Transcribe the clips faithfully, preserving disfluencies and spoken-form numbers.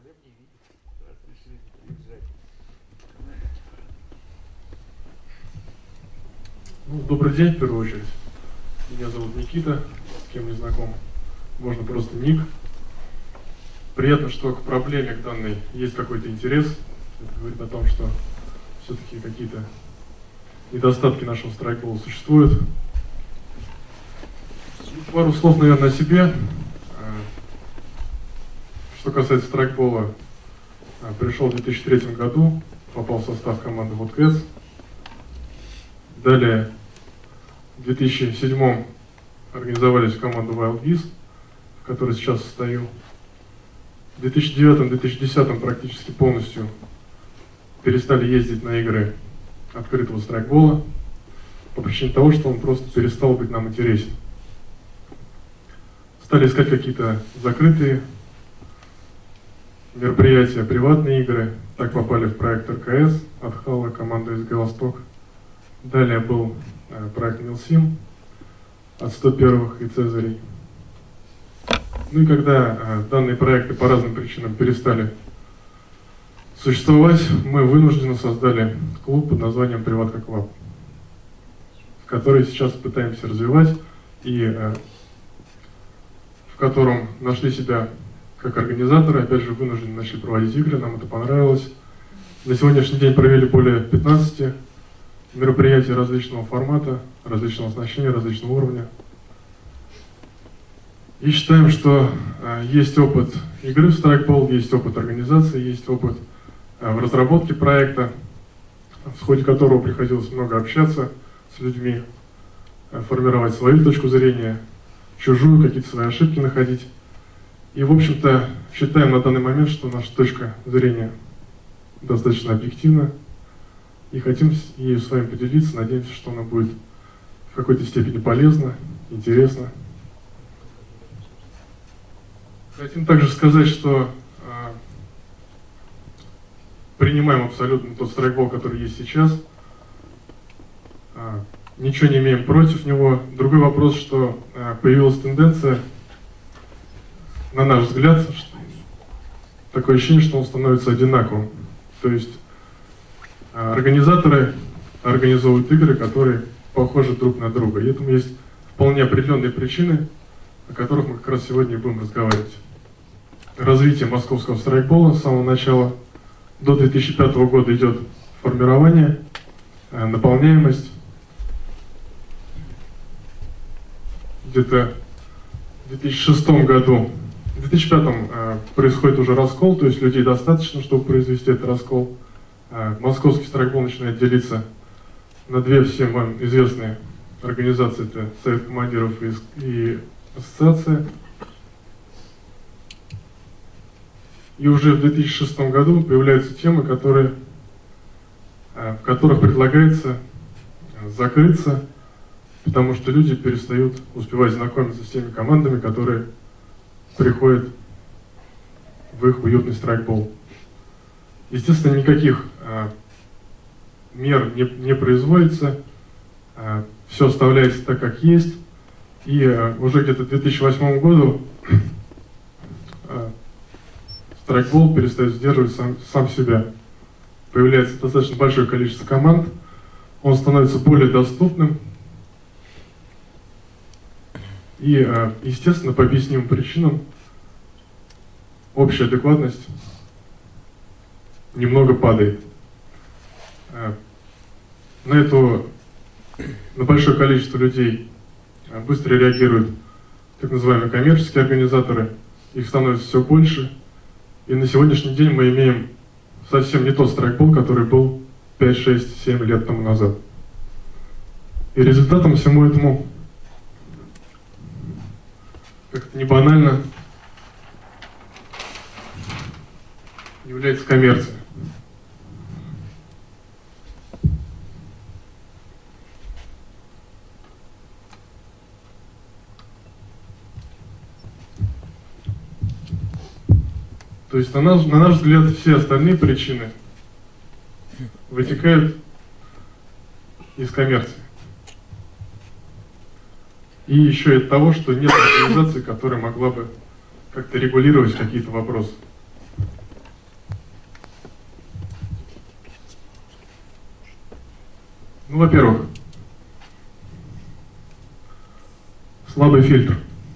проблем не видит. Раз решили приезжать. Ну, добрый день, в первую очередь. Меня зовут Никита, с кем не знаком. Можно просто Ник. Приятно, что к проблеме к данной есть какой-то интерес. Это говорит о том, что все-таки какие-то недостатки нашего страйкбола существуют. Пару слов, наверное, о себе. Что касается страйкбола, пришел в две тысячи третьем году, попал в состав команды Wildcats. Далее в две тысячи седьмом организовались в команду Wild Geese, в которой сейчас состою. В две тысячи девятом — две тысячи десятом практически полностью перестали ездить на игры открытого страйкбола по причине того, что он просто перестал быть нам интересен. Стали искать какие-то закрытые мероприятия, приватные игры. Так попали в проект эр ка эс от Хала, команда из Г-Восток. Далее был э, проект Милсим от сто первых и Цезарей. Ну и когда э, данные проекты по разным причинам перестали существовать, мы вынужденно создали клуб под названием Приватка Клаб, который сейчас пытаемся развивать и э, в котором нашли себя как организаторы, опять же вынуждены начали проводить игры, нам это понравилось. На сегодняшний день провели более пятнадцати мероприятий различного формата, различного оснащения, различного уровня. И считаем, что э, есть опыт игры в страйкбол, есть опыт организации, есть опыт э, в разработке проекта, в ходе которого приходилось много общаться с людьми, э, формировать свою точку зрения, чужую, какие-то свои ошибки находить. И, в общем-то, считаем на данный момент, что наша точка зрения достаточно объективна. И хотим ею с вами поделиться. Надеемся, что она будет в какой-то степени полезна, интересна. Хотим также сказать, что э, принимаем абсолютно тот страйкбол, который есть сейчас. Э, ничего не имеем против него. Другой вопрос, что э, появилась тенденция, на наш взгляд, что такое ощущение, что он становится одинаковым. То есть э, организаторы организовывают игры, которые похожи друг на друга. И этому есть вполне определенные причины, о которых мы как раз сегодня и будем разговаривать. Развитие московского страйкбола с самого начала до две тысячи пятого года идет формирование, э, наполняемость. Где-то в две тысячи шестом году, в две тысячи пятом э, происходит уже раскол, то есть людей достаточно, чтобы произвести этот раскол. Э, московский страйкбол начинает делиться на две всем вам известные организации, это Совет командиров и, и ассоциация. И уже в две тысячи шестом году появляются темы, которые, в которых предлагается закрыться, потому что люди перестают успевать знакомиться с теми командами, которые приходят в их уютный страйкбол. Естественно, никаких мер не, не производится, все оставляется так, как есть. И уже где-то к две тысячи восьмому году страйкбол перестает сдерживать сам, сам себя. Появляется достаточно большое количество команд, он становится более доступным. И, естественно, по объяснимым причинам общая адекватность немного падает. На это, на большое количество людей быстро реагируют так называемые коммерческие организаторы, их становится все больше. И на сегодняшний день мы имеем совсем не тот страйкбол, который был пять, шесть, семь лет тому назад. И результатом всему этому, как-то не банально, является коммерция. То есть, на наш, на наш взгляд, все остальные причины вытекают из коммерции. И еще и от того, что нет организации, которая могла бы как-то регулировать какие-то вопросы. Ну, во-первых, слабый фильтр.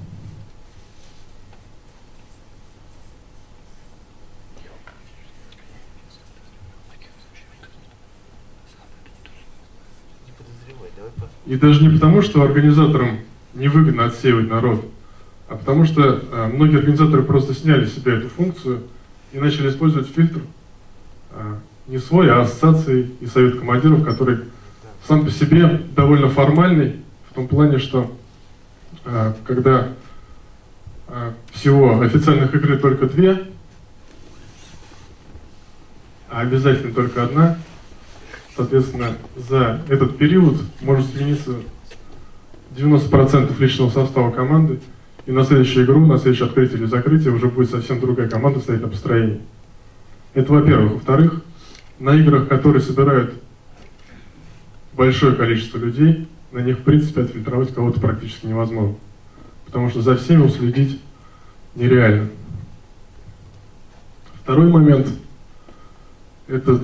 И даже не потому, что организаторам невыгодно отсеивать народ, а потому что э, многие организаторы просто сняли с себя эту функцию и начали использовать фильтр э, не свой, а ассоциации и совет командиров, который сам по себе довольно формальный, в том плане, что э, когда э, всего официальных игр только две, а обязательно только одна, соответственно, за этот период может смениться девяносто процентов личного состава команды, и на следующую игру, на следующее открытие или закрытие уже будет совсем другая команда стоять на построении. Это во-первых. Во-вторых, на играх, которые собирают большое количество людей, на них, в принципе, отфильтровать кого-то практически невозможно. Потому что за всеми уследить нереально. Второй момент, это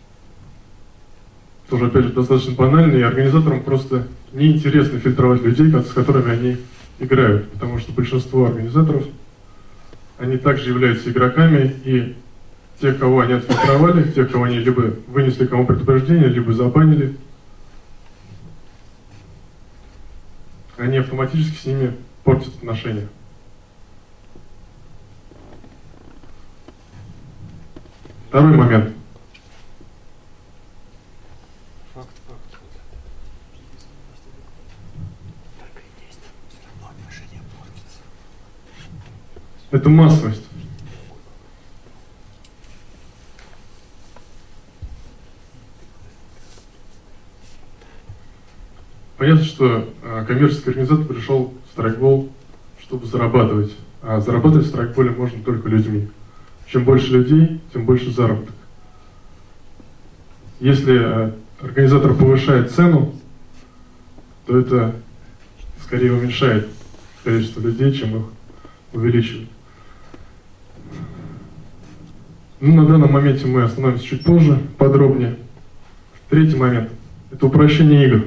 тоже, опять же, достаточно банальный, и организаторам просто неинтересно фильтровать людей, с которыми они играют, потому что большинство организаторов, они также являются игроками, и тех, кого они отфильтровали, тех, кого они либо вынесли кому предупреждение, либо забанили, они автоматически с ними портят отношения. Второй момент. Факт, факт. Это массовость. Понятно, что э, коммерческий организатор пришел в страйкбол, чтобы зарабатывать. А зарабатывать в страйкболе можно только людьми. Чем больше людей, тем больше заработок. Если э, организатор повышает цену, то это скорее уменьшает количество людей, чем их увеличивает. Ну, на данном моменте мы остановимся чуть позже, подробнее. Третий момент – это упрощение игр.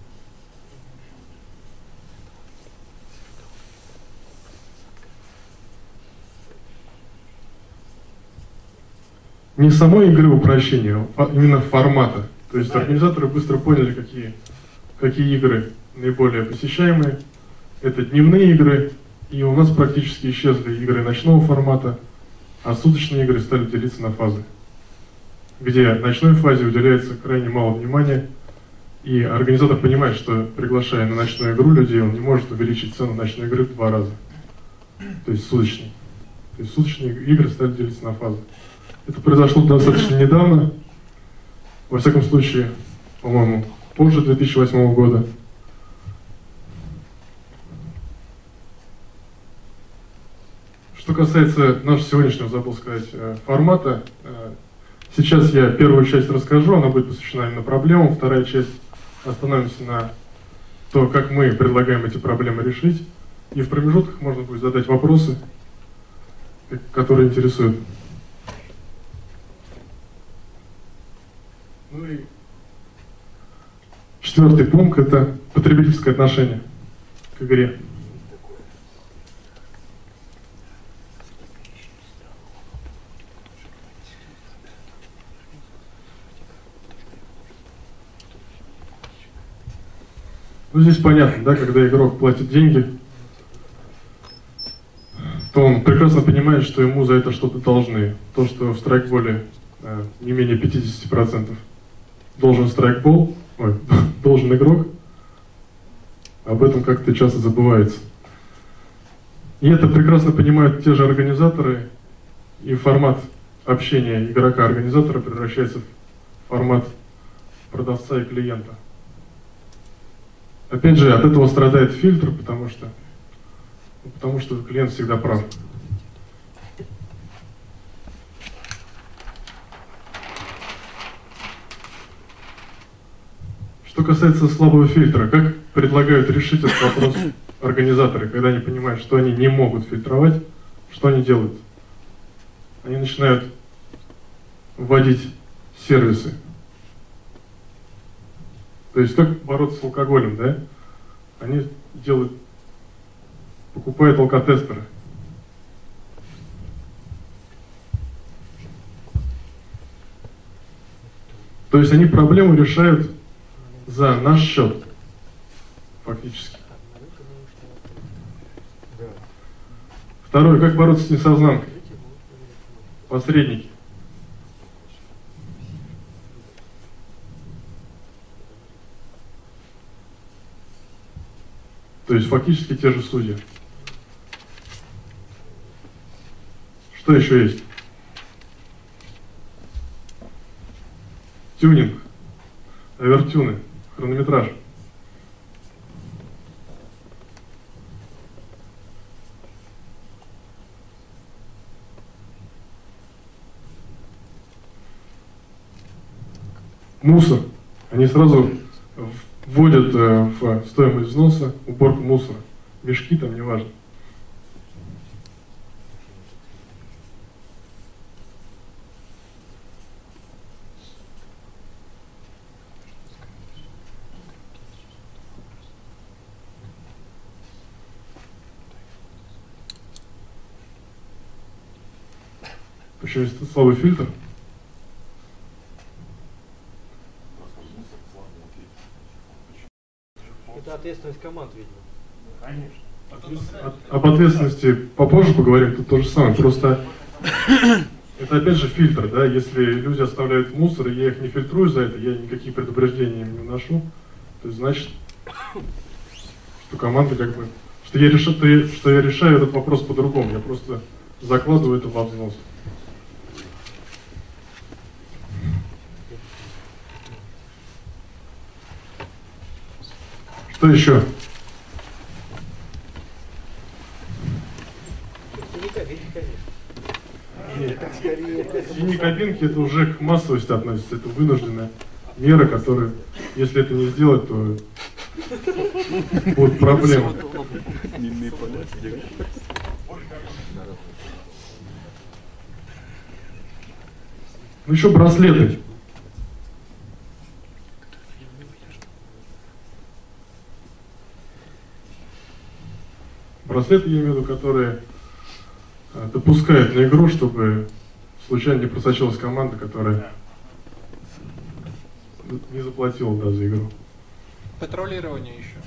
Не самой игры упрощения, а именно формата. То есть организаторы быстро поняли, какие, какие игры наиболее посещаемые. Это дневные игры, и у нас практически исчезли игры ночного формата, а суточные игры стали делиться на фазы, где ночной фазе уделяется крайне мало внимания, и организатор понимает, что, приглашая на ночную игру людей, он не может увеличить цену ночной игры в два раза, то есть суточной. То есть суточные игры стали делиться на фазы. Это произошло достаточно недавно, во всяком случае, по-моему, позже две тысячи восьмого года. Что касается нашего сегодняшнего, забыл сказать, формата, сейчас я первую часть расскажу, она будет посвящена именно проблемам, вторая часть остановимся на то, как мы предлагаем эти проблемы решить, и в промежутках можно будет задать вопросы, которые интересуют. Ну и четвертый пункт – это потребительское отношение к игре. Ну, здесь понятно, да, когда игрок платит деньги, то он прекрасно понимает, что ему за это что-то должны. То, что в страйкболе э, не менее пятьдесят процентов должен страйкбол, ой, должен игрок, об этом как-то часто забывается. И это прекрасно понимают те же организаторы, и формат общения игрока-организатора превращается в формат продавца и клиента. Опять же, от этого страдает фильтр, потому что, потому что клиент всегда прав. Что касается слабого фильтра, как предлагают решить этот вопрос организаторы, когда они понимают, что они не могут фильтровать, что они делают? Они начинают вводить сервисы То есть как бороться с алкоголем, да? Они делают, покупают алкотестеры. То есть они проблему решают за наш счет, фактически. Второе, как бороться с несознанкой? Посредники. То есть фактически те же судьи. Что еще есть? Тюнинг, овертюны, хронометраж. Мусор. Они сразу вводят э, в стоимость взноса уборку мусора. Мешки там, неважно. Еще есть слабый фильтр. Это ответственность команд, видимо. Конечно. От, об ответственности попозже поговорим, тут то же самое. Просто это опять же фильтр, да, если люди оставляют мусор, и я их не фильтрую за это, я никаких предупреждений им не вношу, то есть значит, что команда как бы, что я, решу, что я, что я решаю этот вопрос по-другому, я просто закладываю это во взнос. Что еще? Синие кабинки это уже к массовости относится, это вынужденная мера, которая, если это не сделать, то будут проблемы. Ну еще браслеты. Браслеты, я имею в виду, которые э, допускают на игру, чтобы случайно не просочилась команда, которая не заплатила, да, за игру. Патрулирование еще.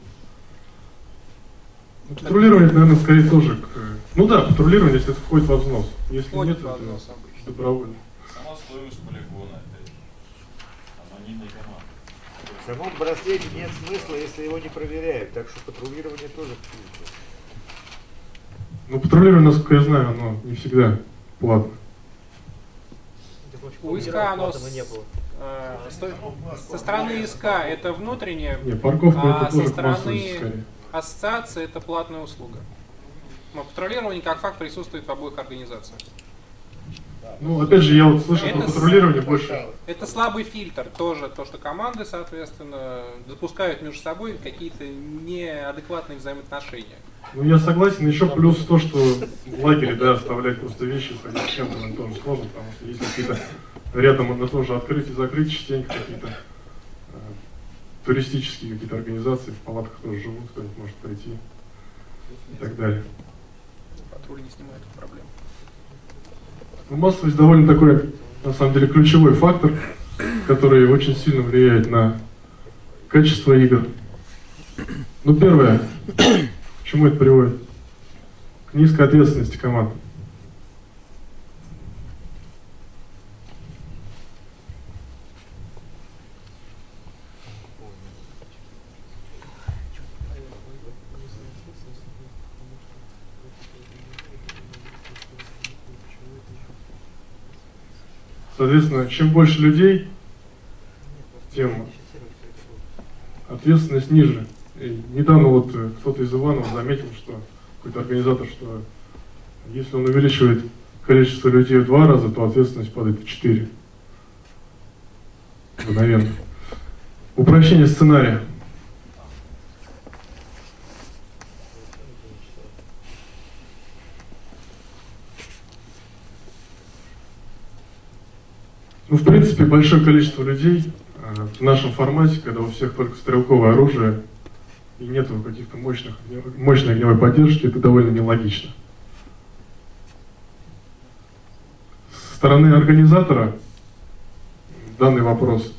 Ну, патрулирование, наверное, скорее тоже к... Ну да, патрулирование, если это входит во взнос. Если Входит нет, во это взнос обычно. добровольно. Сама стоимость полигона, это анонимная команда. В самом браслете нет смысла, если его не проверяют, так что патрулирование тоже к фильтру. Ну, патрулирование, насколько я знаю, оно не всегда платно. У ИСК оно с, не было. э, сто- со стороны ИСК это внутреннее, Не, парковка а это со тоже к массовости стороны скорее. ассоциации это платная услуга. Но патрулирование как факт присутствует в обоих организациях. Ну, опять же, я вот слышал Это про с- патрулирование больше. Это слабый фильтр тоже, то, что команды, соответственно, допускают между собой какие-то неадекватные взаимоотношения. Ну, я согласен. Еще плюс то, что в лагере, да, оставлять просто вещи, сходить с кем-то, наверное, тоже сложно, потому что есть какие-то рядом на тоже открыть и закрыть частенько какие-то э, туристические какие-то организации, в палатках тоже живут, кто-нибудь может прийти и так далее. Патруль не снимает эту проблему. Ну, массовость довольно такой, на самом деле, ключевой фактор, который очень сильно влияет на качество игр. Ну, первое, к чему это приводит? К низкой ответственности команд. Соответственно, чем больше людей, тем ответственность ниже. И недавно вот э, кто-то из Иванова заметил, что какой-то организатор, что если он увеличивает количество людей в два раза, то ответственность падает в четыре. Мгновенно. Упрощение сценария. Ну, в принципе, большое количество людей э, в нашем формате, когда у всех только стрелковое оружие и нету каких-то мощных, мощной огневой поддержки, это довольно нелогично. Со стороны организатора данный вопрос.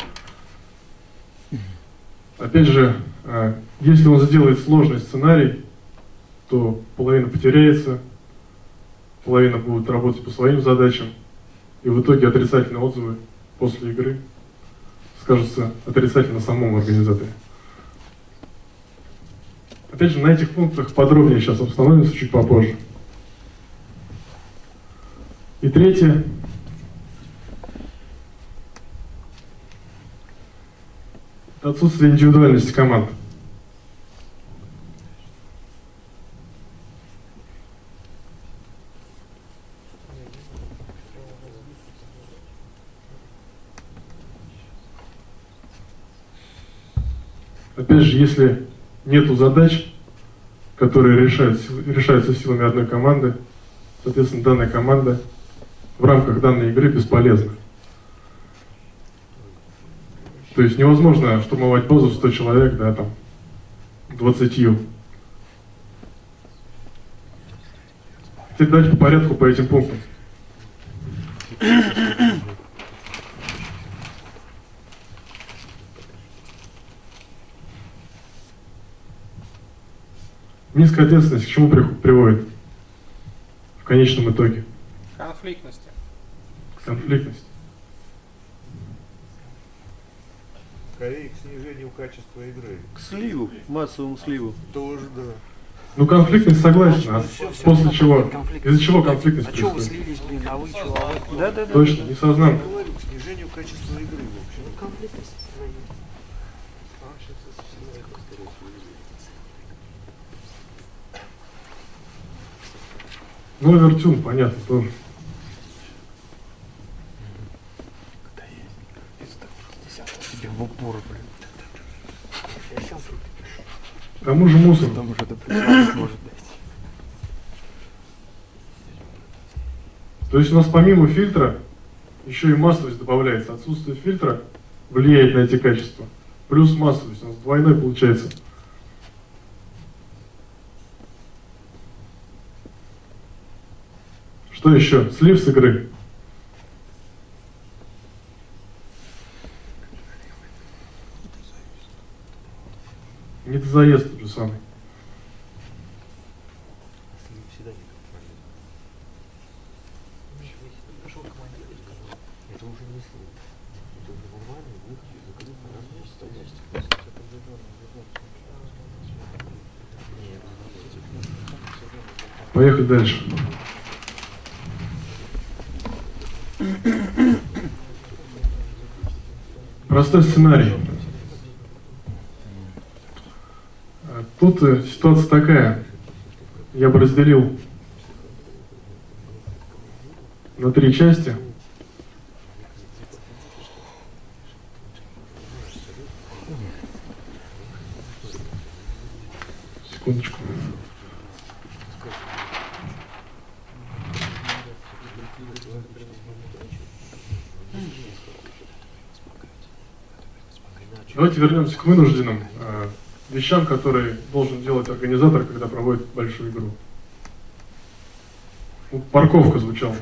Опять же, если он сделает сложный сценарий, то половина потеряется, половина будет работать по своим задачам, и в итоге отрицательные отзывы после игры скажутся отрицательно самому организатору. Опять же, на этих пунктах подробнее сейчас остановимся чуть попозже. И третье. Это отсутствие индивидуальности команд. Опять же, если нету задач, которые решаются, решаются силами одной команды, соответственно, данная команда в рамках данной игры бесполезна. То есть невозможно штурмовать базу в сто человек, да, там, двадцатью. Теперь давайте по порядку по этим пунктам. Низкая ответственность к чему приводит в конечном итоге? Конфликтности. Конфликтность. Скорее к снижению качества игры. К сливу, массовому сливу. Тоже, да. Ну, конфликтность согласен, а после чего? Из-за чего конфликтность А что вы происходит? слились, блин, а вы что? А вы... Да, да, да. Точно, несознанно. Я говорю, к снижению качества игры, в общем. Ну, конфликтность. Ну, овертюн, понятно, тоже. Тебе в упор, блин. К тому же мусор. Там уже это прикладывать может дать. То есть у нас помимо фильтра еще и массовость добавляется. Отсутствие фильтра влияет на эти качества. Плюс массовость. У нас двойной получается. Что еще? Слив с игры. Недозаезд тот же самый. Это уже не слив. Это уже нормальный выход из игры на разместность. Поехали дальше. Простой сценарий. Тут ситуация такая. Я бы разделил на три части. Секундочку. Давайте вернемся к вынужденным э, вещам, которые должен делать организатор, когда проводит большую игру. Вот парковка звучала.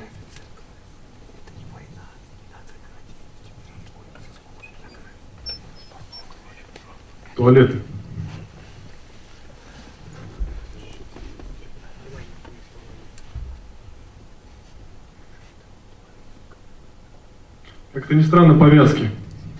Туалеты. Как-то ни странно, повязки.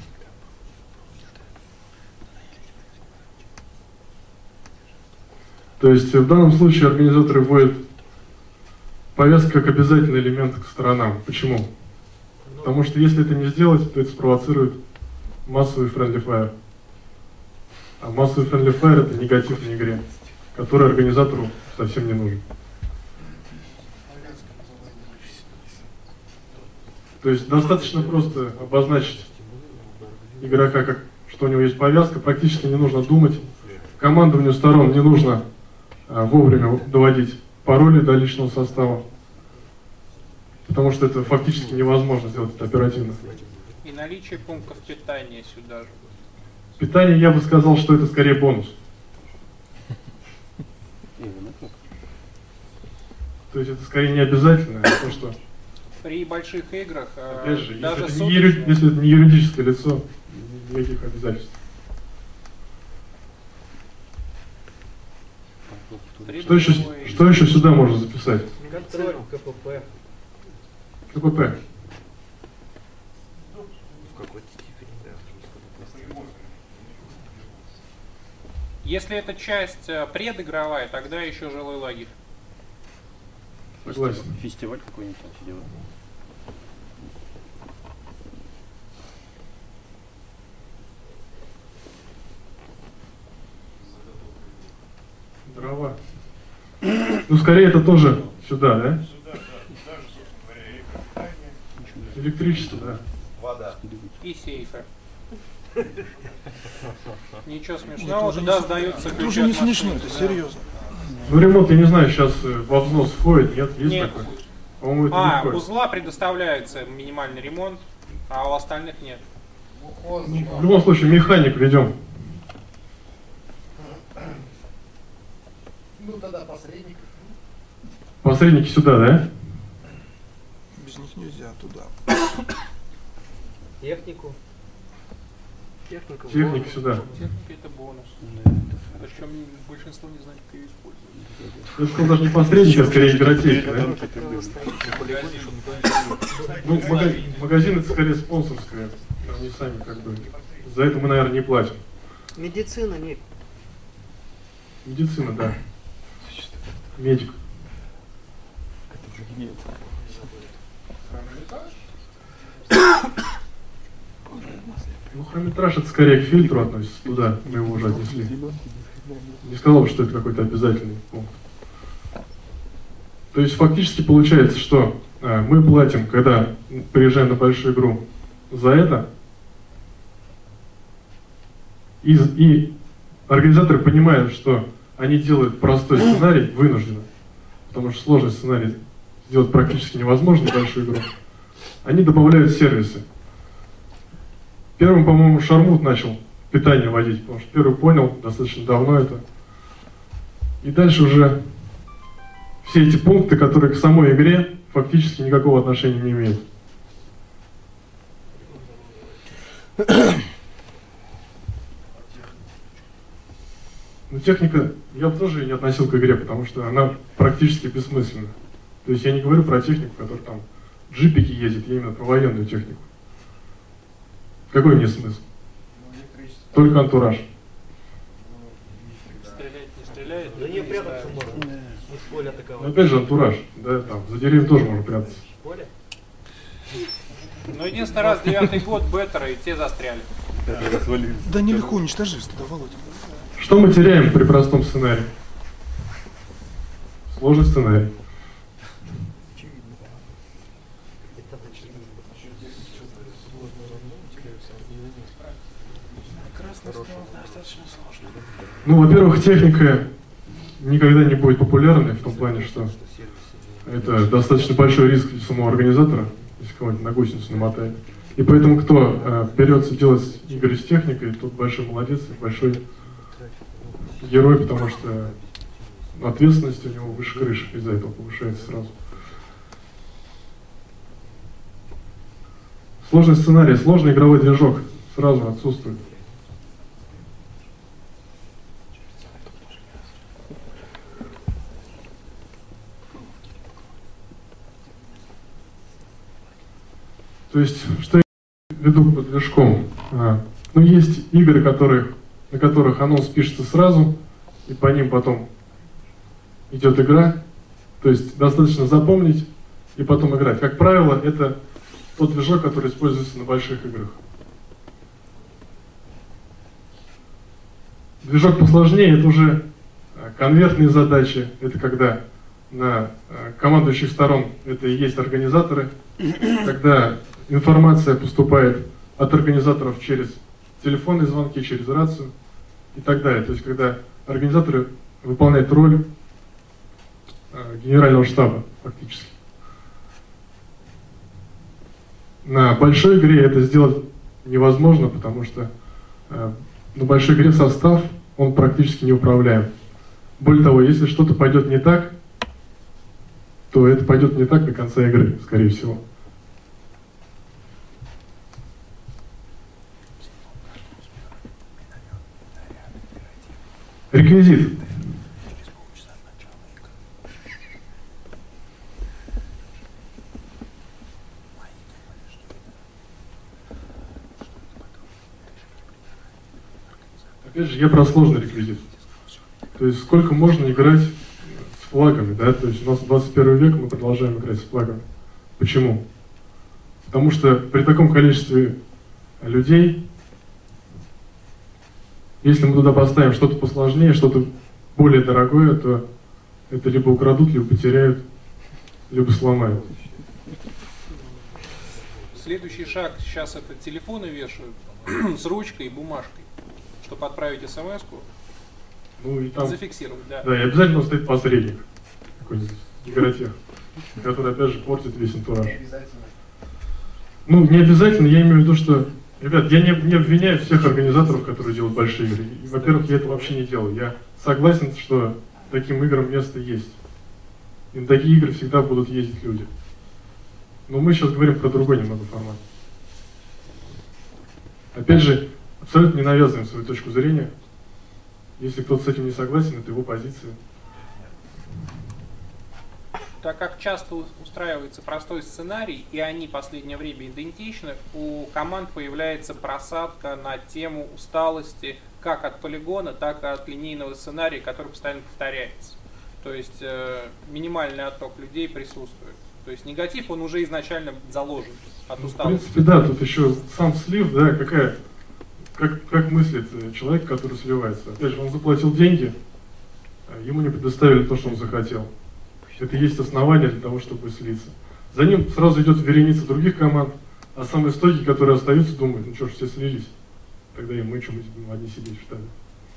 То есть в данном случае организаторы вводят повязку как обязательный элемент к сторонам. Почему? Потому что если это не сделать, то это спровоцирует массовый friendly fire. А массовый friendly fire — это негатив на игре, который организатору совсем не нужен. То есть достаточно просто обозначить игрока, как, что у него есть повязка, практически не нужно думать. Командованию сторон не нужно а, вовремя доводить пароли до личного состава, потому что это фактически невозможно сделать это оперативно. И наличие пунктов питания сюда же. Питание, я бы сказал, что это скорее бонус. То есть это скорее не обязательно, а то, что... При больших играх, Опять же, даже если это, не юри... если это не юридическое лицо, никаких обязательств. Что еще, что еще сюда можно записать? Контроль, КПП. КПП. В какой-то степени, да. Если это часть э, предыгровая, тогда еще жилой лагерь. Согласен. Фестиваль какой-нибудь там все делают. Дрова. Ну, скорее это тоже сюда, да? Сюда, да, даже, собственно говоря, электропитание. Электричество, да. Вода. И сейфы. Ничего смешного, туда сдаются ключи. Это уже не от машины. смешно, это Да. серьезно. Ну, ремонт, я не знаю, сейчас во взнос входит, нет? Есть Нет. такой? По-моему, это не А, входит. узла предоставляется минимальный ремонт, а у остальных нет. Ну, в любом случае, механик ведем. Ну тогда посредник. Посредники сюда, да? Без них нельзя туда. Технику. Техника. Техники сюда. Техника это бонус. Причем большинство не знает, как ее использовать. Я сказал, даже не посредники, а скорее игротехника, да? Ну, мага- магазин это скорее спонсорское. Они сами как бы. За это мы, наверное, не платим. Медицина, нет. Медицина, да. Медик. Ну, хронометраж это скорее к фильтру относится, туда мы его уже отнесли. Не сказал бы, что это какой-то обязательный пункт. То есть фактически получается, что э, мы платим, когда приезжаем на большую игру, за это, и, и организаторы понимают, что они делают простой сценарий вынужденно, потому что сложный сценарий сделать практически невозможно большую игру. Они добавляют сервисы. Первым, по-моему, Шармут начал питание вводить, потому что первый понял достаточно давно это. И дальше уже все эти пункты, которые к самой игре фактически никакого отношения не имеют. Но техника, я бы тоже ее не относил к игре, потому что она практически бессмысленна. То есть я не говорю про технику, которая там джипики ездит, я именно про военную технику. Какой мне смысл? Только антураж. Стрелять не стреляет. За нее прятаться можно. Не с поля Но атаковать. опять же антураж, да, там, за деревьям тоже можно прятаться. Поле? Но единственный раз девятый год беттера и те застряли. Да нелегко уничтожить туда, Володя. Что мы теряем при простом сценарии? Сложный сценарий. Ну, во-первых, техника никогда не будет популярной в том плане, что это достаточно большой риск для самого организатора, если кого-нибудь на гусеницу намотает. И поэтому, кто э, берется делать игры с техникой, тот большой молодец, большой герой, потому что ответственность у него выше крыши, из-за этого повышается сразу. Сложный сценарий, сложный игровой движок сразу отсутствует. То есть, что я веду под движком? А, ну, есть игры, которые, на которых анонс пишется сразу, и по ним потом идет игра. То есть, достаточно запомнить и потом играть. Как правило, это тот движок, который используется на больших играх. Движок посложнее — это уже конвертные задачи. Это когда на командующих сторон это и есть организаторы, когда информация поступает от организаторов через телефонные звонки, через рацию и так далее. То есть, когда организаторы выполняют роль э, генерального штаба, фактически. На большой игре это сделать невозможно, потому что э, на большой игре состав, он практически неуправляем. Более того, если что-то пойдет не так, то это пойдет не так до конца игры, скорее всего. Реквизит. Опять же, я про сложный реквизит. То есть сколько можно играть с флагами, да? То есть у нас двадцать первый век, мы продолжаем играть с флагами. Почему? Потому что при таком количестве людей, если мы туда поставим что-то посложнее, что-то более дорогое, то это либо украдут, либо потеряют, либо сломают. Следующий шаг, сейчас это телефоны вешают с ручкой и бумажкой, чтобы отправить смс-ку, Ну и там, зафиксировать, да. да, и обязательно стоит посредник, какой-нибудь игротех, который опять же портит весь антураж. Ну, не обязательно, я имею в виду, что, ребят, я не, не обвиняю всех организаторов, которые делают большие игры. И, во-первых, я это вообще не делаю. Я согласен, что таким играм место есть. И на такие игры всегда будут ездить люди. Но мы сейчас говорим про другой немного формат. Опять же, абсолютно не навязываем свою точку зрения. Если кто-то с этим не согласен, это его позиция. Так как часто устраивается простой сценарий, и они в последнее время идентичны, у команд появляется просадка на тему усталости как от полигона, так и от линейного сценария, который постоянно повторяется. То есть э, минимальный отток людей присутствует. То есть негатив, он уже изначально заложен от усталости. В принципе, да, тут еще сам слив, да, какая, как, как мыслит человек, который сливается. Опять же, он заплатил деньги, ему не предоставили то, что он захотел. Это и есть основание для того, чтобы слиться. За ним сразу идет вереница других команд, а самые стойкие, которые остаются, думают, ну что ж, все слились, тогда и мы что, мы будем одни сидеть в штабе.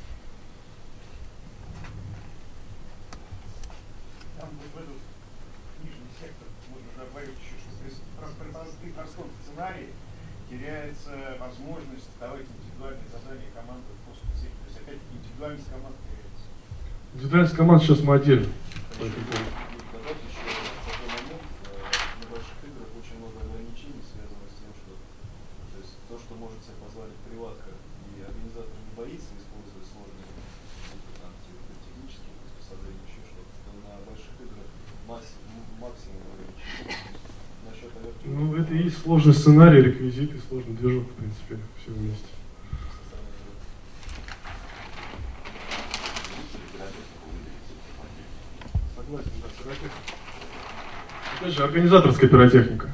Там вот в этот нижний сектор можно добавить еще, что при простом сценарии теряется возможность давать индивидуальные задания команды по специфике. То есть опять-таки индивидуальность команд теряется. Индивидуальность команд сейчас мы отдельно. Добавить еще такой момент, на больших играх очень много ограничений, связанных с тем, что, то есть, то, что может себе позволить приватка, и организатор не боится использовать сложные там, технические приспособления, еще что-то, то на больших играх максимум ограничений. Насчет авертюры. Ну, это и есть сложный сценарий, реквизит и сложный движок, в принципе, все вместе. Согласен, да, пиротехника. Опять же, организаторская пиротехника.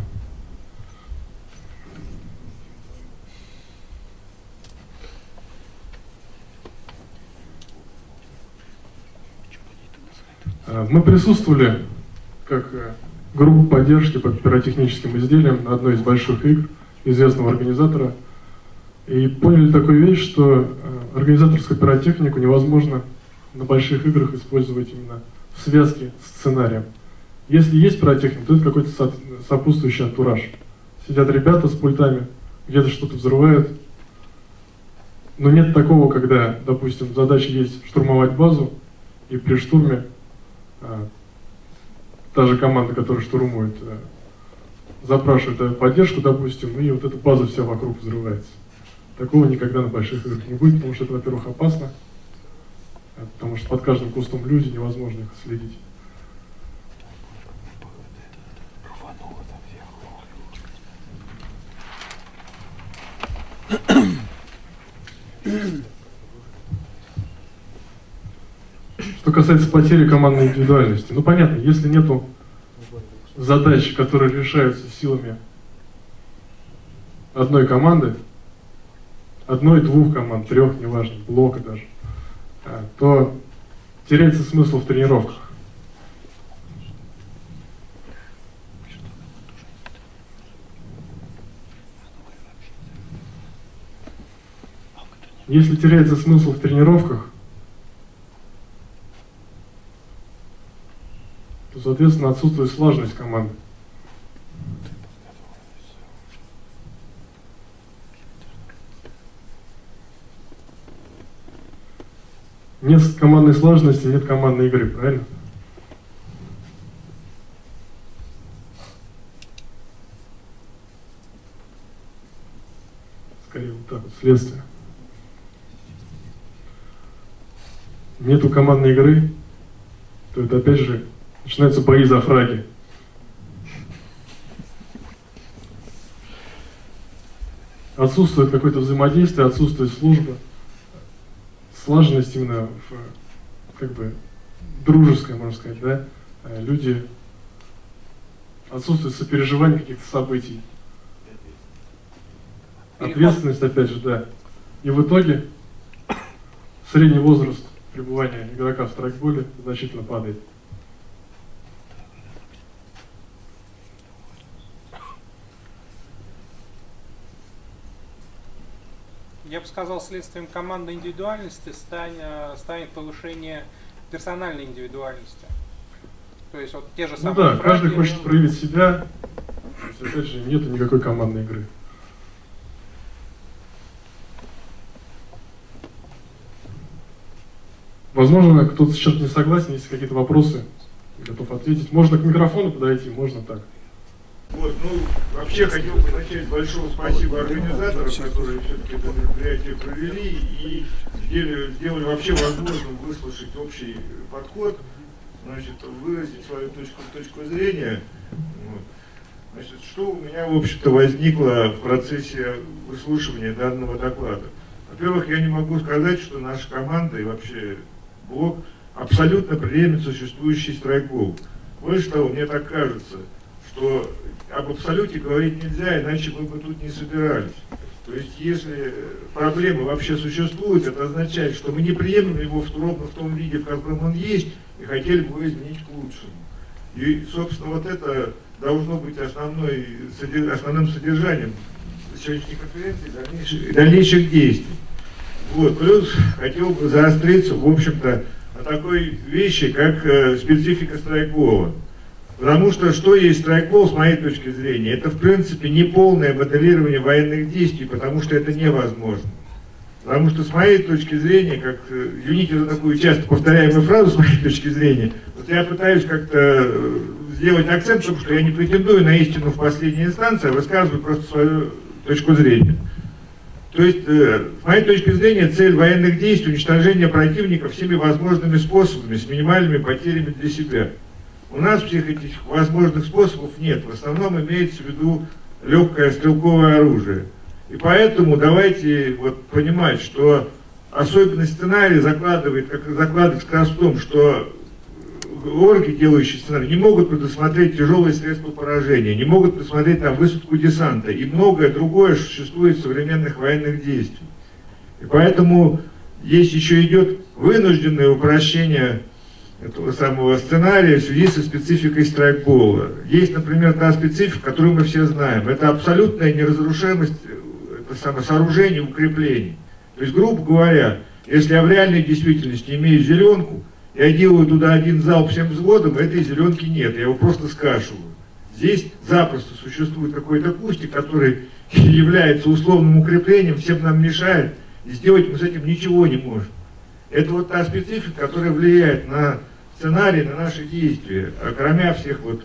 Мы присутствовали как группа поддержки по пиротехническим изделиям на одной из больших игр известного организатора и поняли такую вещь, что организаторскую пиротехнику невозможно на больших играх использовать именно в связке с сценарием. Если есть пиротехника, то это какой-то со сопутствующий антураж. Сидят ребята с пультами, где-то что-то взрывают. Но нет такого, когда, допустим, задача есть штурмовать базу, и при штурме а, та же команда, которая штурмует, а, запрашивает поддержку, допустим, и вот эта база вся вокруг взрывается. Такого никогда на больших играх не будет, потому что это, во-первых, опасно, потому что под каждым кустом люди, невозможно их следить. Что касается потери командной индивидуальности, ну понятно, если нету задач, которые решаются силами одной команды, одной-двух команд, трех, неважно, блока даже, то теряется смысл в тренировках. Если теряется смысл в тренировках, то, соответственно, отсутствует слаженность команды. Нет командной слаженности, нет командной игры, правильно? Скорее вот так вот, следствие. Нету командной игры, то это опять же начинаются бои за фраги. Отсутствует какое-то взаимодействие, отсутствует служба, слаженность именно в, как бы, дружеская, можно сказать, да? Люди, отсутствует сопереживание каких-то событий. Ответственность, опять же, да. И в итоге средний возраст пребывания игрока в страйкболе значительно падает. Я бы сказал, следствием командной индивидуальности станет, станет повышение персональной индивидуальности. То есть вот те же самые. Ну да, фраги, каждый хочет проявить себя. То есть, опять же, нет никакой командной игры. Возможно, кто-то с чем-то не согласен, если какие-то вопросы, готов ответить. Можно к микрофону подойти, можно так. Вот, ну, вообще хотел бы начать с большого спасибо организаторам, которые все-таки это мероприятие провели и сделали, сделали вообще возможным выслушать общий подход, значит, выразить свою точку, точку зрения. Вот. Значит, что у меня, в общем-то, возникло в процессе выслушивания данного доклада? Во-первых, я не могу сказать, что наша команда и вообще блок абсолютно приемлет существующий страйкбол. Больше того, мне так кажется, что об абсолюте говорить нельзя, иначе мы бы тут не собирались. То есть, если проблемы вообще существуют, это означает, что мы не приемлем его ровно в том виде, в котором он есть, и хотели бы его изменить к лучшему. И, собственно, вот это должно быть основной, основным содержанием сегодняшней конференции и дальнейших, и дальнейших действий. Вот. Плюс хотел бы заостриться, в общем-то, на такой вещи, как э, специфика страйкбола. Потому что что есть страйкбол, с моей точки зрения, это в принципе не полное моделирование военных действий, потому что это невозможно. Потому что с моей точки зрения, как э, извините за такую часто повторяемую фразу, с моей точки зрения, вот я пытаюсь как-то э, сделать акцент, потому что я не претендую на истину в последней инстанции, а высказываю просто свою точку зрения. То есть, э, с моей точки зрения, цель военных действий — уничтожение противника всеми возможными способами, с минимальными потерями для себя. У нас всех этих возможных способов нет. В основном имеется в виду легкое стрелковое оружие. И поэтому давайте вот понимать, что особенность сценария закладывает, как закладывает как раз в том, что орги, делающие сценарий, не могут предусмотреть тяжелые средства поражения, не могут предусмотреть там высадку десанта и многое другое существует в современных военных действиях. И поэтому здесь еще идет вынужденное упрощение этого самого сценария в связи со спецификой страйкбола. Есть, например, та специфика, которую мы все знаем. Это абсолютная неразрушаемость это самое, сооружений, укреплений. То есть, грубо говоря, если я в реальной действительности имею зеленку, я делаю туда один залп всем взводом, этой зеленки нет, я его просто скашиваю. Здесь запросто существует какой-то кустик, который является условным укреплением, всем нам мешает, и сделать мы с этим ничего не можем. Это вот та специфика, которая влияет на сценарий, на наши действия, кроме всех вот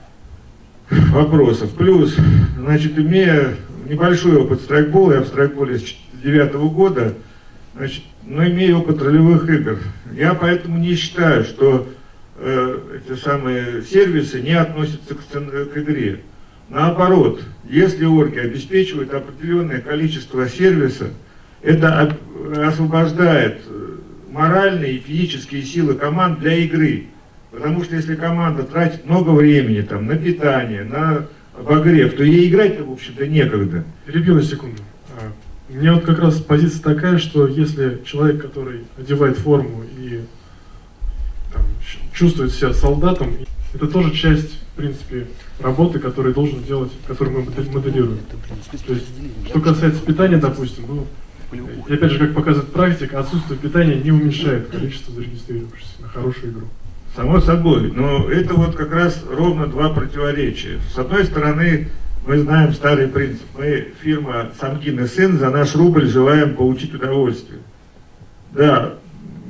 вопросов. Плюс, значит, имея небольшой опыт страйкбола, я в страйкболе с девятого года, значит, но имею опыт ролевых игр. Я поэтому не считаю, что э, эти самые сервисы не относятся к, к игре. Наоборот, если орги обеспечивают определенное количество сервиса, это освобождает моральные и физические силы команд для игры. Потому что если команда тратит много времени там, на питание, на обогрев, то ей играть-то, в общем-то, некогда. Перебью на секунду. У меня вот как раз позиция такая, что если человек, который одевает форму и там, чувствует себя солдатом, это тоже часть, в принципе, работы, которую должен делать, которую мы моделируем. То есть, что касается питания, допустим, ну, и опять же, как показывает практика, отсутствие питания не уменьшает количество зарегистрировавшихся на хорошую игру. Само собой, но это вот как раз ровно два противоречия. С одной стороны, мы знаем старый принцип. Мы, фирма «Самгин и сын», за наш рубль желаем получить удовольствие. Да,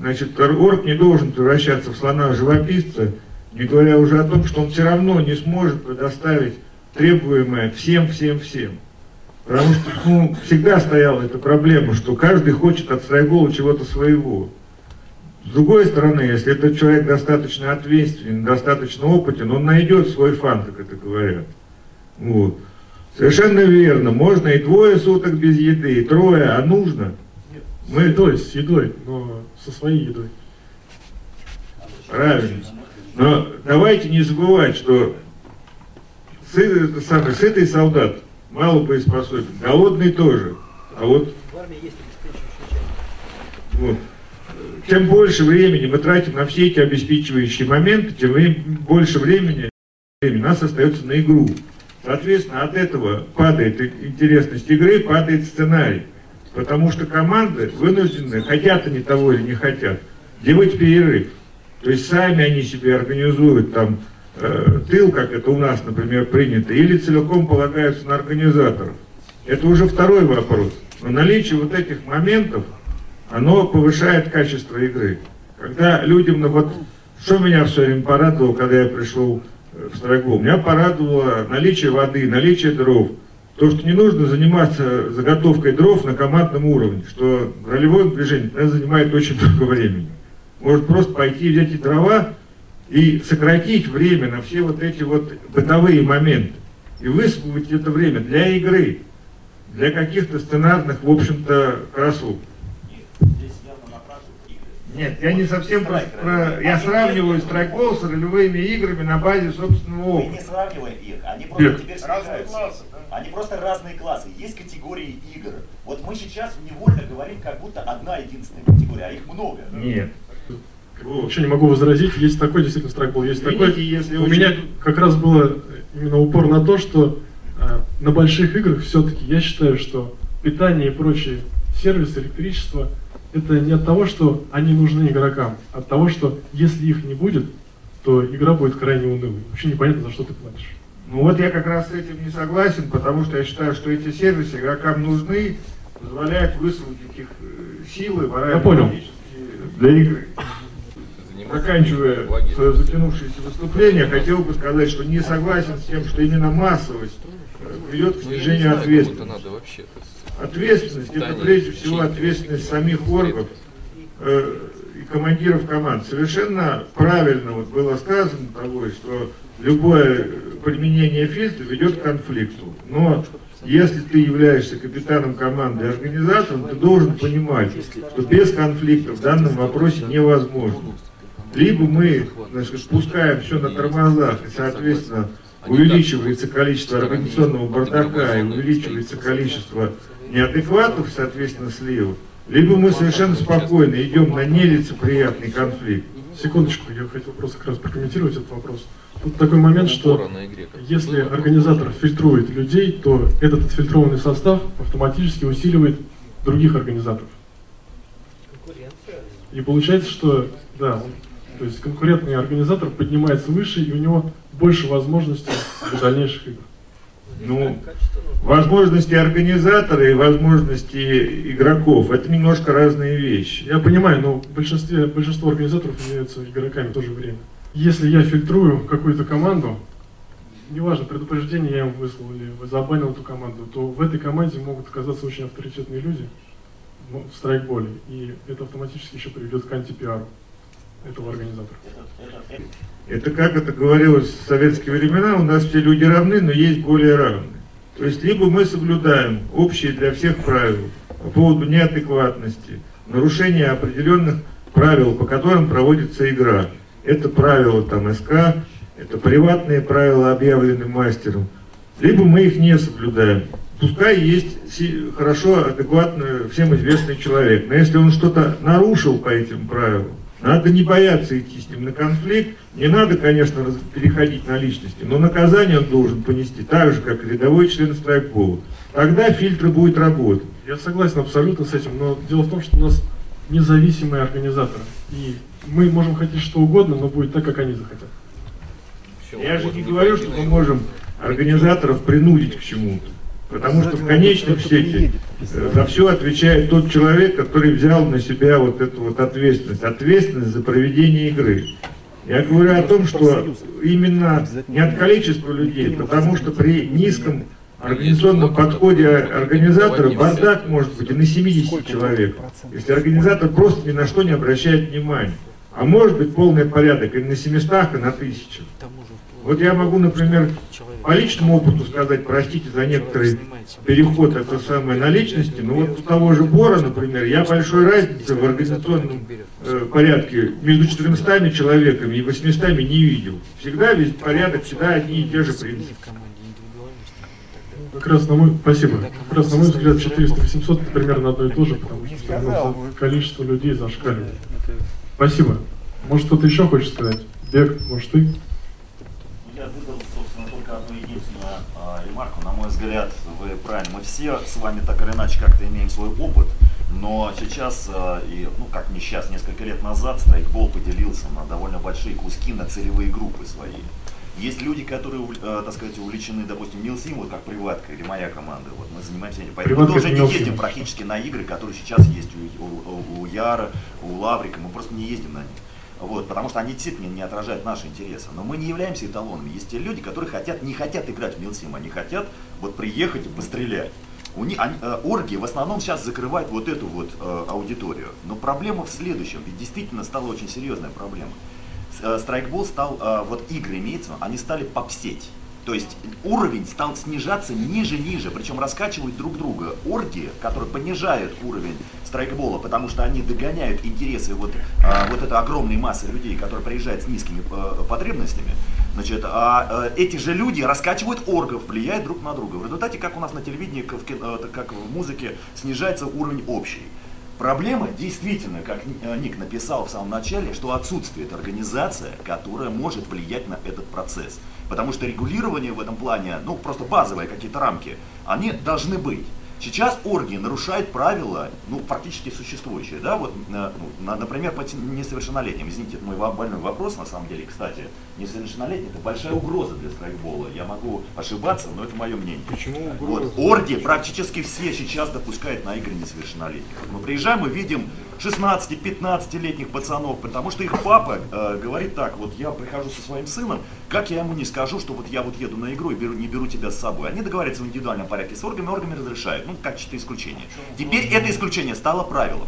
значит, орк не должен превращаться в слона-живописца, не говоря уже о том, что он все равно не сможет предоставить требуемое всем, всем, всем. Потому что ну, всегда стояла эта проблема, что каждый хочет от страйкбола чего-то своего. С другой стороны, если этот человек достаточно ответственен, достаточно опытен, он найдет свой фан, как это говорят. Вот. Совершенно верно, можно и двое суток без еды, и трое, а нужно. Мы едой, с едой, но со своей едой. Правильно. Но давайте не забывать, что сытый, это самый, сытый солдат мало боеспособен, голодный тоже. А вот, В армии есть обеспечивающая часть. вот чем больше времени мы тратим на все эти обеспечивающие моменты, тем больше времени у нас остается на игру. Соответственно, от этого падает интересность игры, падает сценарий. Потому что команды вынуждены, хотят они того или не хотят, делать перерыв. То есть сами они себе организуют там э, тыл, как это у нас, например, принято, или целиком полагаются на организаторов. Это уже второй вопрос. Но наличие вот этих моментов, оно повышает качество игры. Когда людям, ну вот, что меня все время порадовало, когда я пришел в страйкбол, меня порадовало наличие воды, наличие дров. То, что не нужно заниматься заготовкой дров на командном уровне, что ролевое движение занимает очень много времени. Может просто пойти взять эти дрова и сократить время на все вот эти вот бытовые моменты. И высвободить это время для игры, для каких-то сценарных, в общем-то, красот. Нет, я не совсем про, про... Я сравниваю страйкбол с ролевыми играми на базе собственного опыта. Мы не сравниваем их, они просто Нет. теперь встречаются. Они просто разные классы, есть категории игр. Вот мы сейчас невольно говорим, как будто одна единственная категория, а их много. Нет. Ничего не могу возразить, есть такой действительно страйкбол, есть Видите, такой. если У очень... меня как раз было именно упор на то, что э, на больших играх все-таки я считаю, что питание и прочие сервисы, электричество, это не от того, что они нужны игрокам, а от того, что если их не будет, то игра будет крайне унылой. Вообще непонятно, за что ты платишь. Ну вот я как раз с этим не согласен, потому что я считаю, что эти сервисы игрокам нужны, позволяют высвободить их силы, морально для игры. Заканчивая свое затянувшееся выступление, хотел бы сказать, что не согласен с тем, что именно массовость ведет к снижению ответственности. Ответственность – это прежде всего ответственность самих оргов э, и командиров команд. Совершенно правильно вот было сказано тобой, что любое применение фильтра ведет к конфликту. Но если ты являешься капитаном команды и организатором, ты должен понимать, что без конфликта в данном вопросе невозможно. Либо мы, значит, спускаем все на тормозах, и, соответственно, увеличивается количество организационного бардака и увеличивается количество неадекватов, соответственно, слева, либо мы совершенно спокойно идем на нелицеприятный конфликт. Секундочку, я хотел просто как раз прокомментировать этот вопрос. Тут такой момент, что если организатор фильтрует людей, то этот отфильтрованный состав автоматически усиливает других организаторов. И получается, что да, он, то есть конкурентный организатор поднимается выше, и у него больше возможностей для дальнейших игр. Ну, возможности организатора и возможности игроков – это немножко разные вещи. Я понимаю, но в большинстве, большинство организаторов являются игроками в то же время. Если я фильтрую какую-то команду, неважно, предупреждение я им выслал или забанил эту команду, то в этой команде могут оказаться очень авторитетные люди в страйкболе, и это автоматически еще приведет к антипиару этого организатора. Это, как это говорилось в советские времена, у нас все люди равны, но есть более равные. То есть, либо мы соблюдаем общие для всех правила по поводу неадекватности, нарушения определенных правил, по которым проводится игра. Это правила там СК, это приватные правила, объявленные мастером. Либо мы их не соблюдаем. Пускай есть хорошо, адекватно всем известный человек, но если он что-то нарушил по этим правилам, надо не бояться идти с ним на конфликт, не надо, конечно, переходить на личности, но наказание он должен понести так же, как и рядовой член страйкбола. Тогда фильтр будет работать. Я согласен абсолютно с этим, но дело в том, что у нас независимые организаторы, и мы можем хотеть что угодно, но будет так, как они захотят. Я же не говорю, что мы можем организаторов принудить к чему-то. Потому что в конечном счете за все отвечает тот человек, который взял на себя вот эту вот ответственность. Ответственность за проведение игры. Я говорю о том, что именно не от количества людей, потому что при низком организационном подходе организатора бардак может быть и на семидесяти человек, если организатор просто ни на что не обращает внимания. А может быть полный порядок и на семистах, и на тысячах. Вот я могу, например, по личному опыту сказать, простите за некоторый переход это самое на личности, но вот у того же Бора, например, я большой разницы в организационном э, порядке между четырьмястами человеками и восьмистами не видел. Всегда весь порядок, всегда одни и те же принципы. Как раз на мой, спасибо. Как раз на мой взгляд четыреста-восемьсот это примерно одно и то же, потому что ну, количество людей зашкаливает. Спасибо. Может кто-то еще хочет сказать? Бег, может ты? Я выдал, собственно, только одну единственную а, ремарку. На мой взгляд, вы правильно, мы все с вами так или иначе как-то имеем свой опыт, но сейчас, а, и, ну как не сейчас, несколько лет назад страйкбол поделился на довольно большие куски, на целевые группы свои. Есть люди, которые, э, так сказать, увлечены, допустим, Милсим, вот как приватка или моя команда. Вот мы занимаемся этим. Поэтому мы тоже не ездим практически на игры, которые сейчас есть у, у, у Яра, у Лаврика. Мы просто не ездим на них. Вот, потому что они действительно не отражают наши интересы. Но мы не являемся эталонами. Есть те люди, которые хотят, не хотят играть в Милсим, они хотят вот приехать и пострелять. У них, они, э, орги в основном сейчас закрывают вот эту вот э, аудиторию. Но проблема в следующем. Ведь действительно стала очень серьезная проблема. Страйкбол стал, вот игры имеется, они стали попсеть. То есть уровень стал снижаться ниже-ниже, причем раскачивают друг друга. Орги, которые понижают уровень страйкбола, потому что они догоняют интересы вот, вот этой огромной массы людей, которые приезжают с низкими потребностями. Значит, а эти же люди раскачивают оргов, влияют друг на друга. В результате, как у нас на телевидении, как в музыке, снижается уровень общий. Проблема действительно, как Ник написал в самом начале, что отсутствует организация, которая может влиять на этот процесс. Потому что регулирование в этом плане, ну просто базовые какие-то рамки, они должны быть. Сейчас орги нарушают правила, ну, практически существующие, да, вот, ну, например, по несовершеннолетним. Извините, это мой больной вопрос, на самом деле, кстати. Несовершеннолетние – это большая угроза для страйкбола. Я могу ошибаться, но это мое мнение. Почему угроза? Вот, орги практически все сейчас допускают на игры несовершеннолетних. Мы приезжаем и видим шестнадцати-пятнадцатилетних пацанов, потому что их папа э, говорит так, вот я прихожу со своим сыном, как я ему не скажу, что вот я вот еду на игру и беру, не беру тебя с собой. Они договариваются в индивидуальном порядке с оргами, оргами разрешают, ну, в качестве исключения. Теперь это исключение стало правилом.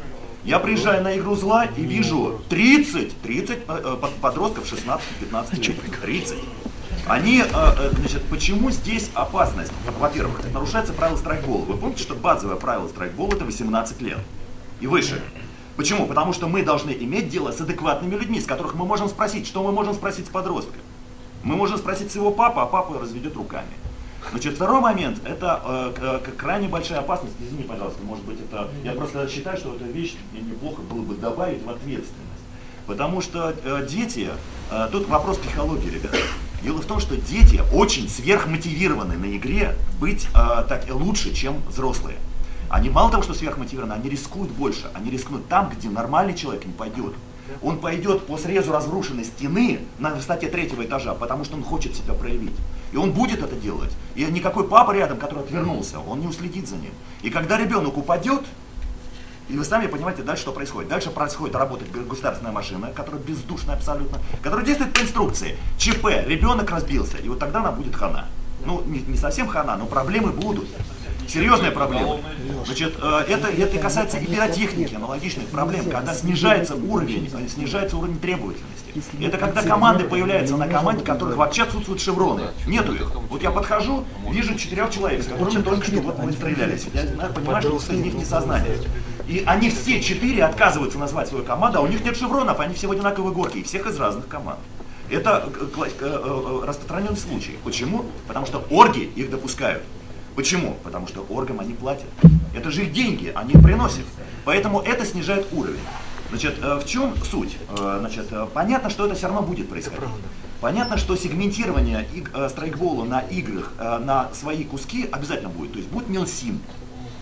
Я приезжаю на игру зла и вижу тридцать, тридцать э, подростков шестнадцати-пятнадцати, тридцать. Они, э, значит, почему здесь опасность? Во-первых, нарушается правило страйкбола. Вы помните, что базовое правило страйкбола это восемнадцать лет и выше. Почему? Потому что мы должны иметь дело с адекватными людьми, с которых мы можем спросить, что мы можем спросить с подростка. Мы можем спросить с его папы, а папа разведет руками. Значит, второй момент, это э, крайне большая опасность, извини, пожалуйста, может быть, это, я просто считаю, что эта вещь неплохо было бы добавить в ответственность. Потому что э, дети, э, тут вопрос психологии, ребята. Дело в том, что дети очень сверхмотивированы на игре быть э, так, лучше, чем взрослые. Они мало того, что сверхмотивированы, они рискуют больше, они рискнут там, где нормальный человек не пойдет. Он пойдет по срезу разрушенной стены на высоте третьего этажа, потому что он хочет себя проявить. И он будет это делать. И никакой папа рядом, который отвернулся, он не уследит за ним. И когда ребенок упадет, и вы сами понимаете дальше, что происходит. Дальше происходит работать государственная машина, которая бездушная абсолютно, которая действует по инструкции. ЧП, ребенок разбился, и вот тогда она будет хана. Ну, не, не совсем хана, но проблемы будут. Серьезная проблема. Значит, это, это касается и пиротехники, аналогичных проблем, когда снижается уровень, снижается уровень требовательности. Это когда команды появляются на команде, в которых вообще отсутствуют шевроны. Нету их. Вот я подхожу, вижу четырех человек, с которыми только что вот мы стрелялись. Я понимаю, что из них не сознание. И они все четыре отказываются назвать свою команду, а у них нет шевронов, они все в одинаковой горке, и всех из разных команд. Это распространенный случай. Почему? Потому что орги их допускают. Почему? Потому что оргам они платят. Это же их деньги, они их приносят. Поэтому это снижает уровень. Значит, в чем суть? Значит, понятно, что это все равно будет происходить. Понятно, что сегментирование страйкбола на играх, на свои куски обязательно будет. То есть будет Милсим.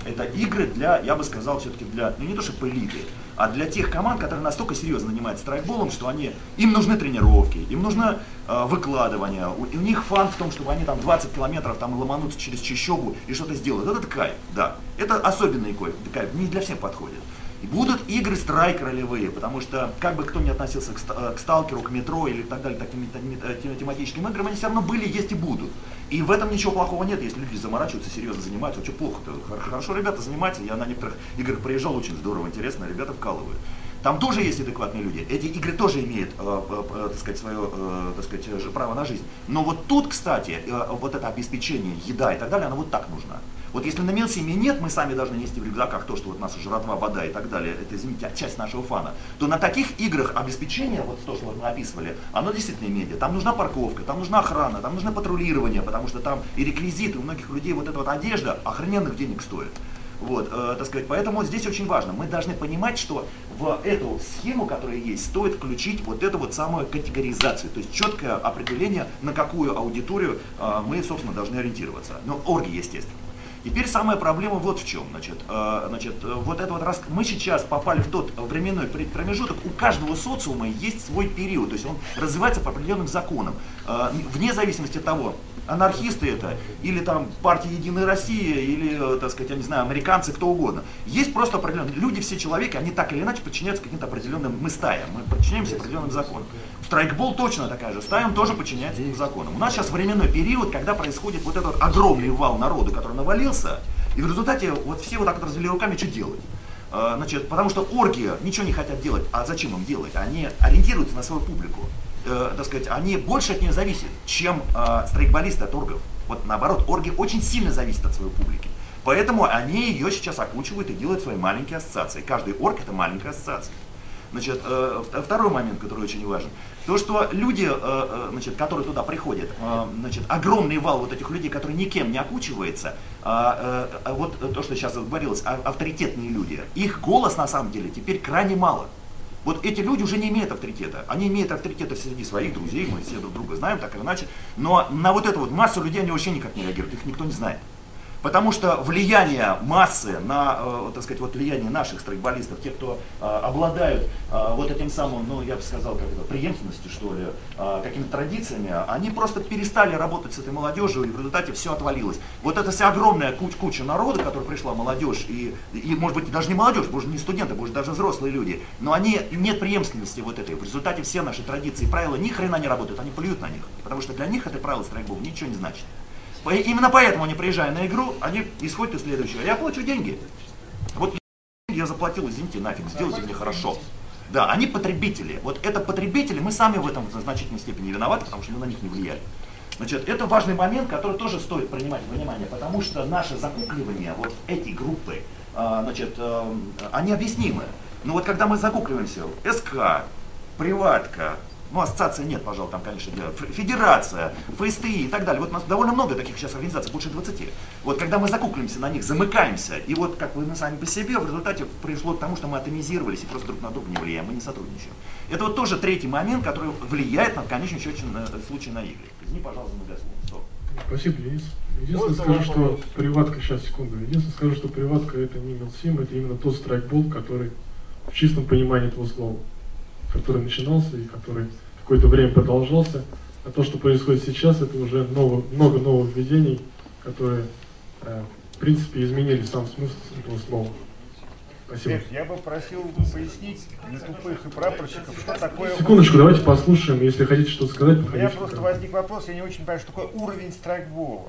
Это игры для, я бы сказал, все-таки для, ну не то чтобы элиты, а для тех команд, которые настолько серьезно занимаются страйкболом, что они, им нужны тренировки, им нужно э, выкладывание, у, у них фан в том, чтобы они там двадцать километров там ломанутся через чащобу и что-то сделают. Вот это кайф, да. Это особенный кайф, кайф, не для всех подходит. И будут игры страйк ролевые, потому что, как бы кто ни относился к, к сталкеру, к метро или так далее, таким тематическим играм, они все равно были, есть и будут. И в этом ничего плохого нет, если люди заморачиваются, серьезно занимаются. А что плохо-то? Хорошо ребята занимаются, я на некоторых играх приезжал, очень здорово, интересно, ребята вкалывают. Там тоже есть адекватные люди, эти игры тоже имеют, э, э, так сказать, свое э, так сказать, право на жизнь. Но вот тут, кстати, э, вот это обеспечение, еда и так далее, оно вот так нужно. Вот если на Милсиме нет, мы сами должны нести в рюкзаках то, что вот наша жратва, вода и так далее, это, извините, часть нашего фана, то на таких играх обеспечение, вот то, что вот мы описывали, оно действительно имеет. Там нужна парковка, там нужна охрана, там нужно патрулирование, потому что там и реквизиты, у многих людей вот эта вот одежда охрененных денег стоит. Вот, э, так сказать, поэтому здесь очень важно. Мы должны понимать, что в эту схему, которая есть, стоит включить вот эту вот самую категоризацию, то есть четкое определение, на какую аудиторию э, мы, собственно, должны ориентироваться. Ну, орги, естественно. Теперь самая проблема вот в чем. Значит, э, значит, вот это вот раз мы сейчас попали в тот временной промежуток, у каждого социума есть свой период, то есть он развивается по определенным законам, э, вне зависимости от того, анархисты это, или там партия Единая Россия, или, так сказать, я не знаю, американцы, кто угодно. Есть просто определенные, люди, все человеки, они так или иначе подчиняются каким-то определенным, мы стаям, мы подчиняемся определенным законам. Страйкбол точно такая же, стая, он тоже подчиняется этим законам. У нас сейчас временной период, когда происходит вот этот огромный вал народу, который навалился, и в результате вот все вот так вот развели руками, что делать. Значит, потому что орги ничего не хотят делать, а зачем им делать? Они ориентируются на свою публику. Э, так сказать, они больше от нее зависят, чем э, страйкболисты от оргов. Вот наоборот, орги очень сильно зависят от своей публики. Поэтому они ее сейчас окучивают и делают свои маленькие ассоциации. Каждый орг это маленькая ассоциация. Значит, э, второй момент, который очень важен. То, что люди, э, значит, которые туда приходят, э, значит, огромный вал вот этих людей, которые никем не окучивается, э, э, вот то, что сейчас говорилось, авторитетные люди, их голос на самом деле теперь крайне мало. Вот эти люди уже не имеют авторитета. Они имеют авторитета среди своих друзей, мы все друг друга знаем, так или иначе. Но на вот эту вот массу людей они вообще никак не реагируют, их никто не знает. Потому что влияние массы на, э, так сказать, вот влияние наших страйкболистов, тех, кто э, обладают э, вот этим самым, ну я бы сказал, как это, преемственностью, что ли, э, какими-то традициями, они просто перестали работать с этой молодежью, и в результате все отвалилось. Вот эта вся огромная куч куча народа, которая пришла, молодежь, и, и может быть даже не молодежь, может не студенты, может даже взрослые люди, но они, нет преемственности вот этой. В результате все наши традиции и правила ни хрена не работают, они плюют на них. Потому что для них это правило страйкбола ничего не значит. Именно поэтому они, приезжая на игру, они исходят из следующего. Я плачу деньги. Вот я заплатил, извините, нафиг, сделайте мне хорошо. Да, они потребители. Вот это потребители, мы сами в этом в значительной степени виноваты, потому что мы на них не влияли. Значит, это важный момент, который тоже стоит принимать во внимание, потому что наше закукливание, вот эти группы, значит, они объяснимы. Но вот когда мы закукливаемся, СК, приватка, ну, ассоциации нет, пожалуй, там, конечно, федерация, ФСТИ и так далее. Вот у нас довольно много таких сейчас организаций, больше двадцати. Вот когда мы закуклимся на них, замыкаемся, и вот как вы сами по себе, в результате пришло к тому, что мы атомизировались и просто друг на друга не влияем, мы не сотрудничаем. Это вот тоже третий момент, который влияет на, в конечном счете, на, случае на игры. Извини, пожалуйста, многословно. Спасибо, Денис. Единственное скажу, что приватка, сейчас, секунду, единственное скажу, что приватка это не Милсим, это именно тот страйкбол, который в чистом понимании этого слова, который начинался и который какое-то время продолжался. А то, что происходит сейчас, это уже ново, много новых введений, которые, э, в принципе, изменили сам смысл этого слова. Спасибо. Я бы просил пояснить для тупых и прапорщиков, что такое... Секундочку, давайте послушаем, если хотите что-то сказать, подходите. У меня просто возник вопрос, я не очень понимаю, что такое уровень страйкбола.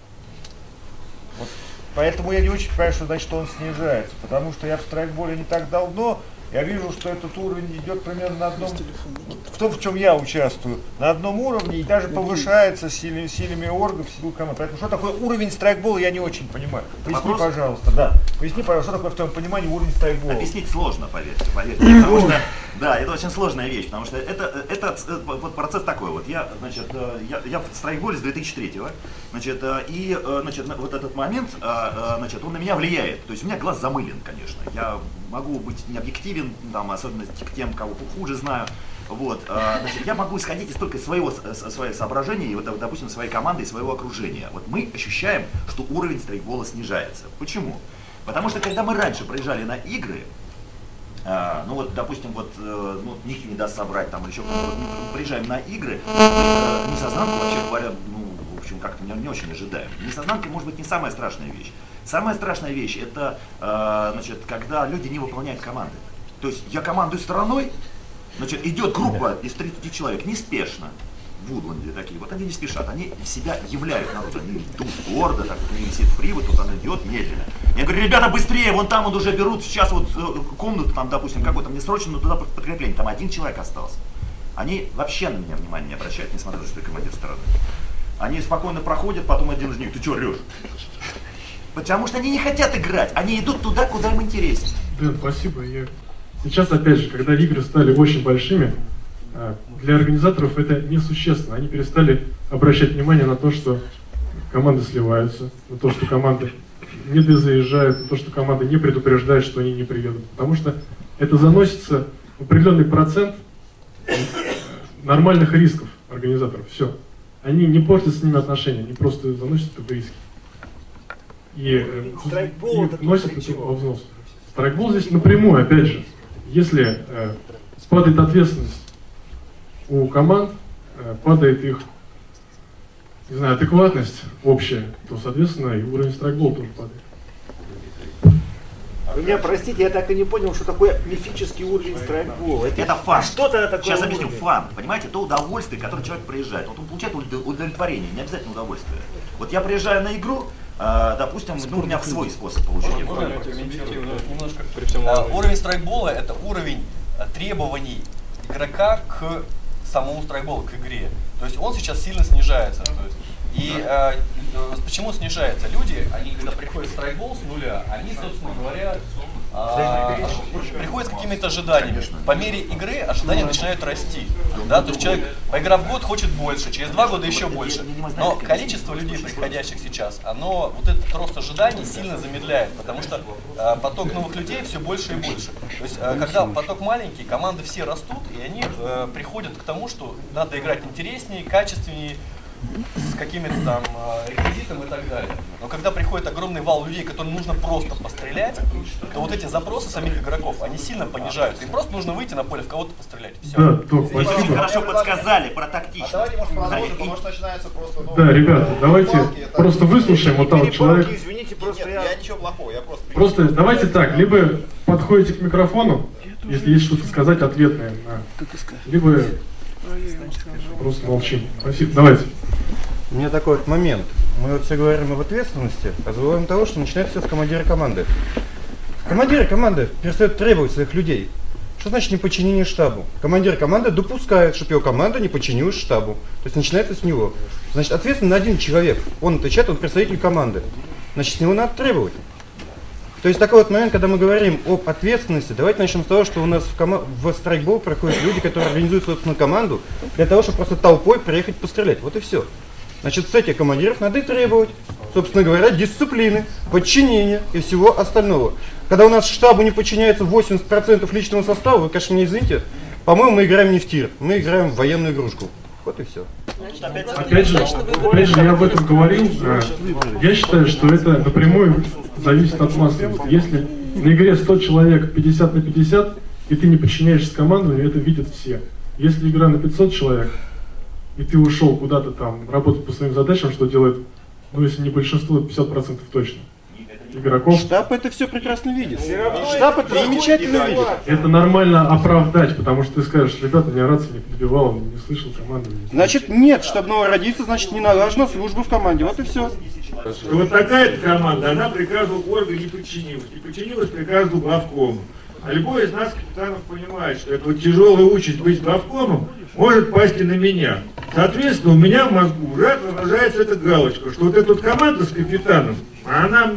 Вот, поэтому я не очень понимаю, что значит, что он снижается, потому что я в страйкболе не так давно. Я вижу, что этот уровень идет примерно на одном, в том, в чем я участвую, на одном уровне и даже повышается силами, силами оргов, силами команд. Поэтому что такое уровень страйкбола, я не очень понимаю. Поясни, Вопрос? пожалуйста, да. Поясни, пожалуйста, что такое в твоем понимании уровень страйкбола. Объяснить сложно, поверьте, поверьте. Потому что, да, это очень сложная вещь, потому что это, это вот процесс такой вот. Я, значит, я, я в страйкболе с две тысячи третьего, значит, и, значит, вот этот момент, значит, он на меня влияет. То есть у меня глаз замылен, конечно. Я могу быть необъективен, там, особенно к тем, кого хуже знаю. Вот, значит, я могу исходить из только своего, своих соображений, и, вот, допустим, своей команды и своего окружения. Вот мы ощущаем, что уровень страйкбола снижается. Почему? Потому что когда мы раньше приезжали на игры, а, ну вот, допустим, вот, э, ну, Ник не даст соврать, там, или еще кто-то, вот, мы приезжаем на игры, мы э, несознанку, вообще говоря, ну, в общем, как-то не, не очень ожидаем. Несознанка может быть не самая страшная вещь. Самая страшная вещь, это, э, значит, когда люди не выполняют команды. То есть я командую стороной, значит, идет группа из тридцати человек, неспешно, в Вудланде такие, вот они не спешат, они себя являют народ, они идут гордо, так вот у них висит привод, вот он идет медленно. Я говорю, ребята, быстрее, вон там вот уже берут сейчас вот комнату, там, допустим, какой-то мне срочно, но туда подкрепление, там один человек остался. Они вообще на меня внимания не обращают, несмотря на то, что я командир стороны. Они спокойно проходят, потом один из них, ты что, решь? Потому что они не хотят играть, они идут туда, куда им интересно. Да, спасибо. Я... Сейчас, опять же, когда игры стали очень большими, для организаторов это несущественно. Они перестали обращать внимание на то, что команды сливаются, на то, что команды не дозаезжают, на то, что команды не предупреждают, что они не приедут. Потому что это заносится в определенный процент нормальных рисков организаторов. Все. Они не портят с ними отношения, они просто заносят это в риски. И, и вносят это во взнос. Страйкбол здесь напрямую, опять же, если э, падает ответственность у команд, э, падает их, не знаю, адекватность общая, то, соответственно, и уровень страйкбола тоже падает. Вы меня простите, я так и не понял, что такое мифический уровень страйкбола. Это, это фан. Что-то такое. Сейчас объясню. Фан. Понимаете, то удовольствие, которое человек приезжает. Вот он получает удовлетворение, не обязательно удовольствие. Вот я приезжаю на игру, э, допустим, ну, у меня свой способ получения. Немножко. Уровень страйкбола — это уровень требований игрока к самому страйкболу, к игре. То есть он сейчас сильно снижается. То есть, и э, почему снижается? Люди, они когда приходят в страйкбол с нуля, они, собственно говоря, э, приходят с какими-то ожиданиями. По мере игры ожидания начинают расти. Да? То есть человек, поиграв год, хочет больше, через два года еще больше. Но количество людей, приходящих сейчас, оно, вот этот рост ожиданий сильно замедляет, потому что э, поток новых людей все больше и больше. То есть, э, когда поток маленький, команды все растут, и они э, приходят к тому, что надо играть интереснее, качественнее, с какими-то там реквизитом и так далее. Но когда приходит огромный вал людей, которым нужно просто пострелять, то вот эти запросы самих игроков, они сильно понижаются. Им просто нужно выйти на поле, в кого-то пострелять. Все. Да, то, Вы очень хорошо подсказали про тактичность. А давайте, может, продолжим, потому что начинается просто... Ну, да, ребята, давайте палки, просто выслушаем вот там человек. Извините, просто нет, я... я ничего плохого, я просто... Просто давайте так, либо подходите к микрофону, если есть что-то сказать ответное, либо просто молчим. Спасибо, давайте. У меня такой вот момент. Мы вот все говорим об ответственности, а забываем того, что начинается все с командира команды. Командиры команды перестают требовать своих людей. Что значит неподчинение штабу? Командир команды допускает, чтобы его команда не подчинилась штабу. То есть начинается с него. Значит, ответственный один человек. Он отвечает, он представитель команды. Значит, с него надо требовать. То есть такой вот момент, когда мы говорим об ответственности, давайте начнем с того, что у нас в, кома- в страйкбол проходят люди, которые организуют собственную команду, для того, чтобы просто толпой приехать пострелять. Вот и все. Значит, с этих командиров надо и требовать, собственно говоря, дисциплины, подчинения и всего остального. Когда у нас штабу не подчиняется восемьдесят процентов личного состава, вы, конечно, меня извините, по-моему, мы играем не в тир, мы играем в военную игрушку. Вот и все. Опять же, опять же, я об этом говорил. Я считаю, что это напрямую зависит от массовости. Если на игре сто человек пятьдесят на пятьдесят, и ты не подчиняешься командованию, это видят все. Если игра на пятьсот человек, и ты ушел куда-то там работать по своим задачам, что делает, ну если не большинство, то пятьдесят процентов точно игроков. Штаб это все прекрасно видит. Штаб это замечательно видит. Это нормально оправдать, потому что ты скажешь, ребята, меня рация не подбивала, не слышал команду. Значит, нет штабного родиться, значит, не налажена служба в команде. Вот и все. Вот такая команда, она приказу орга не подчинилась. Не подчинилась приказу главкома. А любой из нас, капитанов, понимает, что эта вот тяжелая участь быть главкомом может пасть и на меня. Соответственно, у меня в мозгу уже отображается эта галочка, что вот эта вот команда с капитаном, она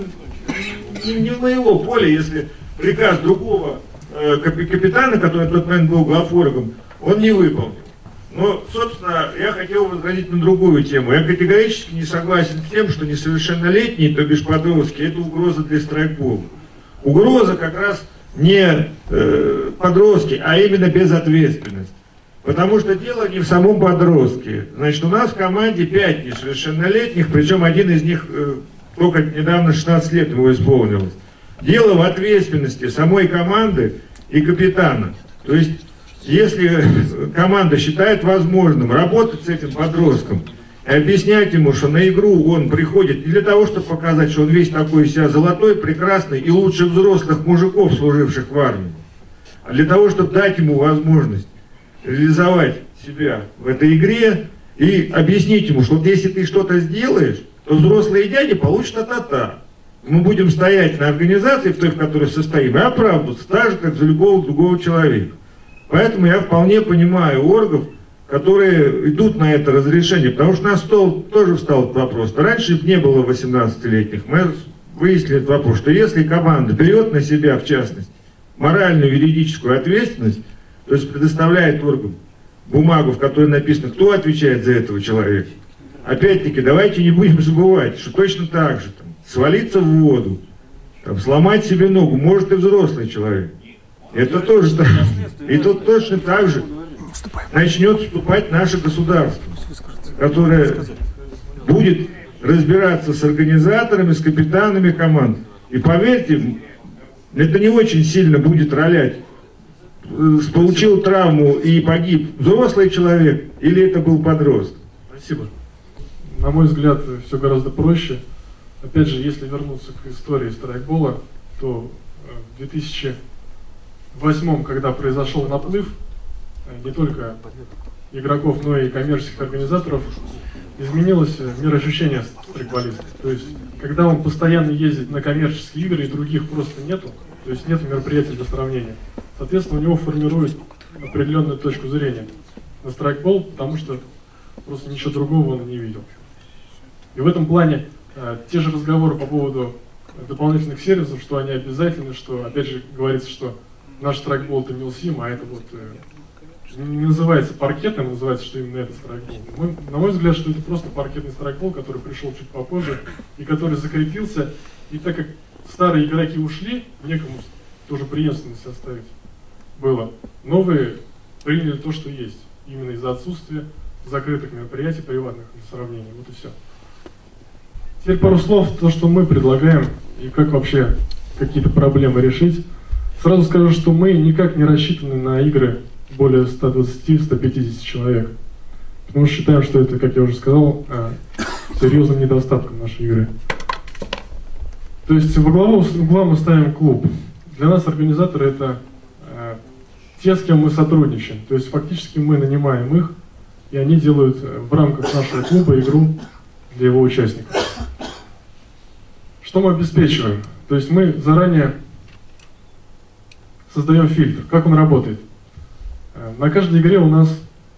не, не в моего поля, если приказ другого э, капитана, который в тот момент был главоргом, он не выполнил. Но, собственно, я хотел возразить на другую тему. Я категорически не согласен с тем, что несовершеннолетние, то бишь подростки, это угроза для страйкбола. Угроза как раз не э, подростки, а именно безответственность. Потому что дело не в самом подростке. Значит, у нас в команде пять несовершеннолетних, причем один из них э, только недавно шестнадцать лет его исполнилось. Дело в ответственности самой команды и капитана. То есть, если команда считает возможным работать с этим подростком и объяснять ему, что на игру он приходит не для того, чтобы показать, что он весь такой из себя золотой, прекрасный и лучше взрослых мужиков, служивших в армии, а для того, чтобы дать ему возможность реализовать себя в этой игре и объяснить ему, что вот если ты что-то сделаешь, то взрослые дяди получат а-та-та. Мы будем стоять на организации, в той, в которой состоим, и оправдываться, так же, как за любого другого человека. Поэтому я вполне понимаю оргов, которые идут на это разрешение, потому что на стол тоже встал этот вопрос. Раньше не было восемнадцатилетних, мы выяснили этот вопрос, что если команда берет на себя, в частности, моральную юридическую ответственность, то есть предоставляет оргам бумагу, в которой написано, кто отвечает за этого человека. Опять-таки, давайте не будем забывать, что точно так же, там, свалиться в воду, там, сломать себе ногу, может и взрослый человек. Это тоже так. И тут точно так же начнет вступать наше государство, которое будет разбираться с организаторами, с капитанами команд. И поверьте, это не очень сильно будет ролять. Получил травму и погиб взрослый человек или это был подросток. Спасибо. На мой взгляд, все гораздо проще. Опять же, если вернуться к истории страйкбола, то в две тысячи восьмом, когда произошел наплыв не только игроков, но и коммерческих организаторов, изменилось мироощущение страйкболиста. То есть, когда он постоянно ездит на коммерческие игры и других просто нету, то есть нет мероприятий для сравнения, соответственно, у него формирует определенную точку зрения на страйкбол, потому что просто ничего другого он не видел. И в этом плане э, те же разговоры по поводу дополнительных сервисов, что они обязательны, что, опять же, говорится, что наш страйкбол это милсим, а это вот э, не называется паркетом, называется, что именно это страйкбол. Мой, на мой взгляд, что это просто паркетный страйкбол, который пришел чуть попозже и который закрепился. И так как старые игроки ушли, некому тоже преемственность оставить было, новые приняли то, что есть, именно из-за отсутствия закрытых мероприятий, приватных для сравнения. Вот и все. Теперь пару слов, то, что мы предлагаем и как вообще какие-то проблемы решить. Сразу скажу, что мы никак не рассчитаны на игры более ста двадцати — ста пятидесяти человек. Потому что считаем, что это, как я уже сказал, серьезным недостатком нашей игры. То есть во главу угла мы ставим клуб. Для нас организаторы это э, те, с кем мы сотрудничаем. То есть фактически мы нанимаем их, и они делают в рамках нашего клуба игру для его участников. Что мы обеспечиваем? То есть мы заранее создаем фильтр. Как он работает? На каждой игре у нас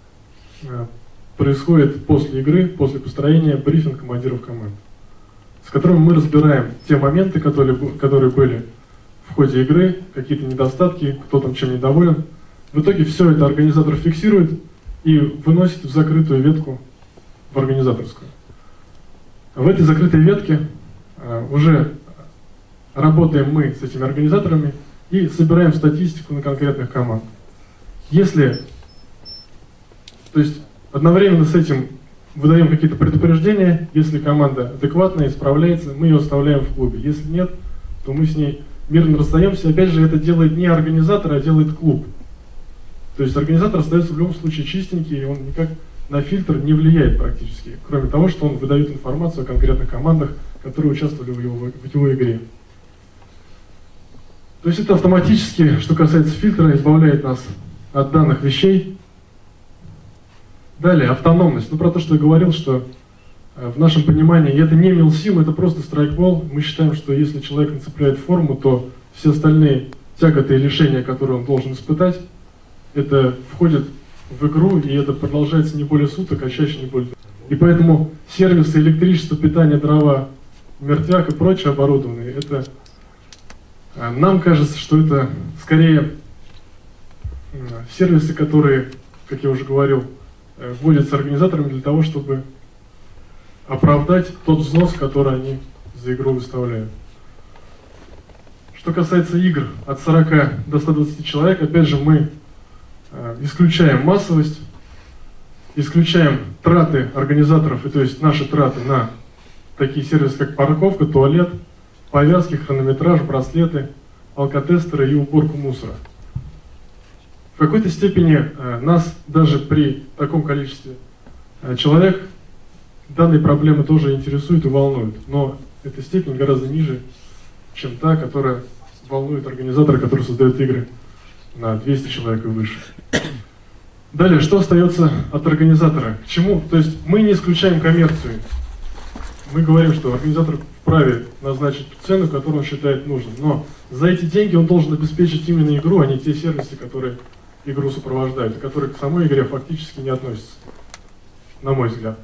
происходит после игры, после построения брифинг командиров команд, с которым мы разбираем те моменты, которые, которые были в ходе игры, какие-то недостатки, кто там чем недоволен. В итоге все это организатор фиксирует и выносит в закрытую ветку, в организаторскую. В этой закрытой ветке uh, уже работаем мы с этими организаторами и собираем статистику на конкретных команд. Если, то есть одновременно с этим выдаем какие-то предупреждения, если команда адекватная, справляется, мы ее оставляем в клубе. Если нет, то мы с ней мирно расстаемся. Опять же, это делает не организатор, а делает клуб. То есть организатор остается в любом случае чистенький, и он никак на фильтр не влияет практически, кроме того, что он выдает информацию о конкретных командах, которые участвовали в его, в его игре. То есть это автоматически, что касается фильтра, избавляет нас от данных вещей. Далее, автономность. Ну, про то, что я говорил, что э, в нашем понимании это не милсим, это просто страйкбол. Мы считаем, что если человек нацепляет форму, то все остальные тяготы и лишения, которые он должен испытать, это входит в игру, и это продолжается не более суток, а чаще не более. И поэтому сервисы, электричество, питание, дрова, мертвяк и прочее оборудованное, это э, нам кажется, что это скорее э, сервисы, которые, как я уже говорил, вводятся организаторами для того, чтобы оправдать тот взнос, который они за игру выставляют. Что касается игр от сорока до ста двадцати человек, опять же, мы э, исключаем массовость, исключаем траты организаторов, и то есть наши траты на такие сервисы, как парковка, туалет, повязки, хронометраж, браслеты, алкотестеры и уборку мусора. В какой-то степени э, нас даже при таком количестве э, человек данные проблемы тоже интересуют и волнуют, но эта степень гораздо ниже, чем та, которая волнует организатора, который создает игры на двести человек и выше. Далее, что остается от организатора? К чему? То есть мы не исключаем коммерцию. Мы говорим, что организатор вправе назначить цену, которую он считает нужным. Но за эти деньги он должен обеспечить именно игру, а не те сервисы, которые игру сопровождают, и которые к самой игре фактически не относятся, на мой взгляд.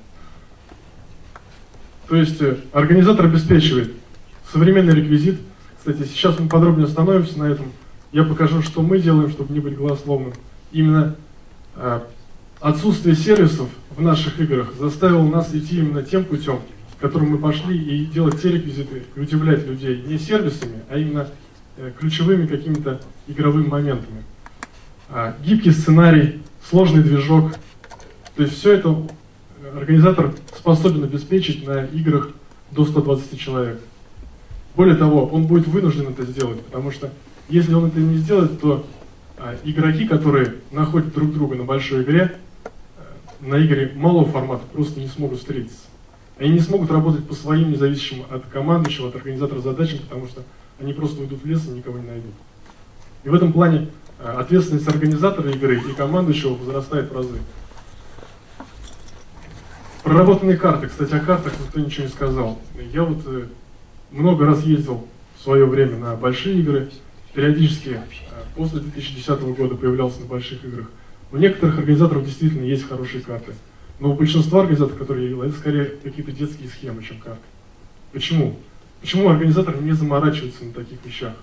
То есть организатор обеспечивает современный реквизит. Кстати, сейчас мы подробнее остановимся на этом. Я покажу, что мы делаем, чтобы не быть голословным. Именно э, отсутствие сервисов в наших играх заставило нас идти именно тем путем, которым мы пошли, и делать те реквизиты, и удивлять людей не сервисами, а именно э, ключевыми какими-то игровыми моментами. А, гибкий сценарий, сложный движок. То есть все это организатор способен обеспечить на играх до ста двадцати человек. Более того, он будет вынужден это сделать, потому что если он это не сделает, то а, игроки, которые находят друг друга на большой игре, а, на игре малого формата просто не смогут встретиться. Они не смогут работать по своим независимым от командующего, от организатора задачам, потому что они просто уйдут в лес и никого не найдут. И в этом плане а, ответственность организатора игры и командующего возрастает в разы. Проработанные карты. Кстати, о картах никто ничего не сказал. Я вот э, много раз ездил в свое время на большие игры. Периодически э, после две тысячи десятого года появлялся на больших играх. У некоторых организаторов действительно есть хорошие карты. Но у большинства организаторов, которые я видел, это скорее какие-то детские схемы, чем карты. Почему? Почему организатор не заморачивается на таких вещах?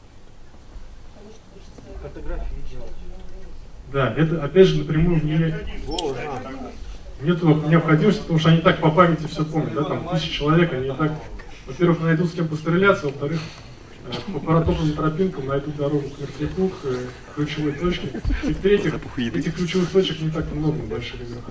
Фотографии делать. Да, это опять же напрямую не... Нет необходимости, потому что они так по памяти все помнят, да, там тысячи человек, они и так, во-первых, найдут с кем постреляться, во-вторых, по паратопным тропинкам найдут дорогу к мертвяку, к ключевой точке, и в-третьих, этих ключевых точек не так много в больших играх.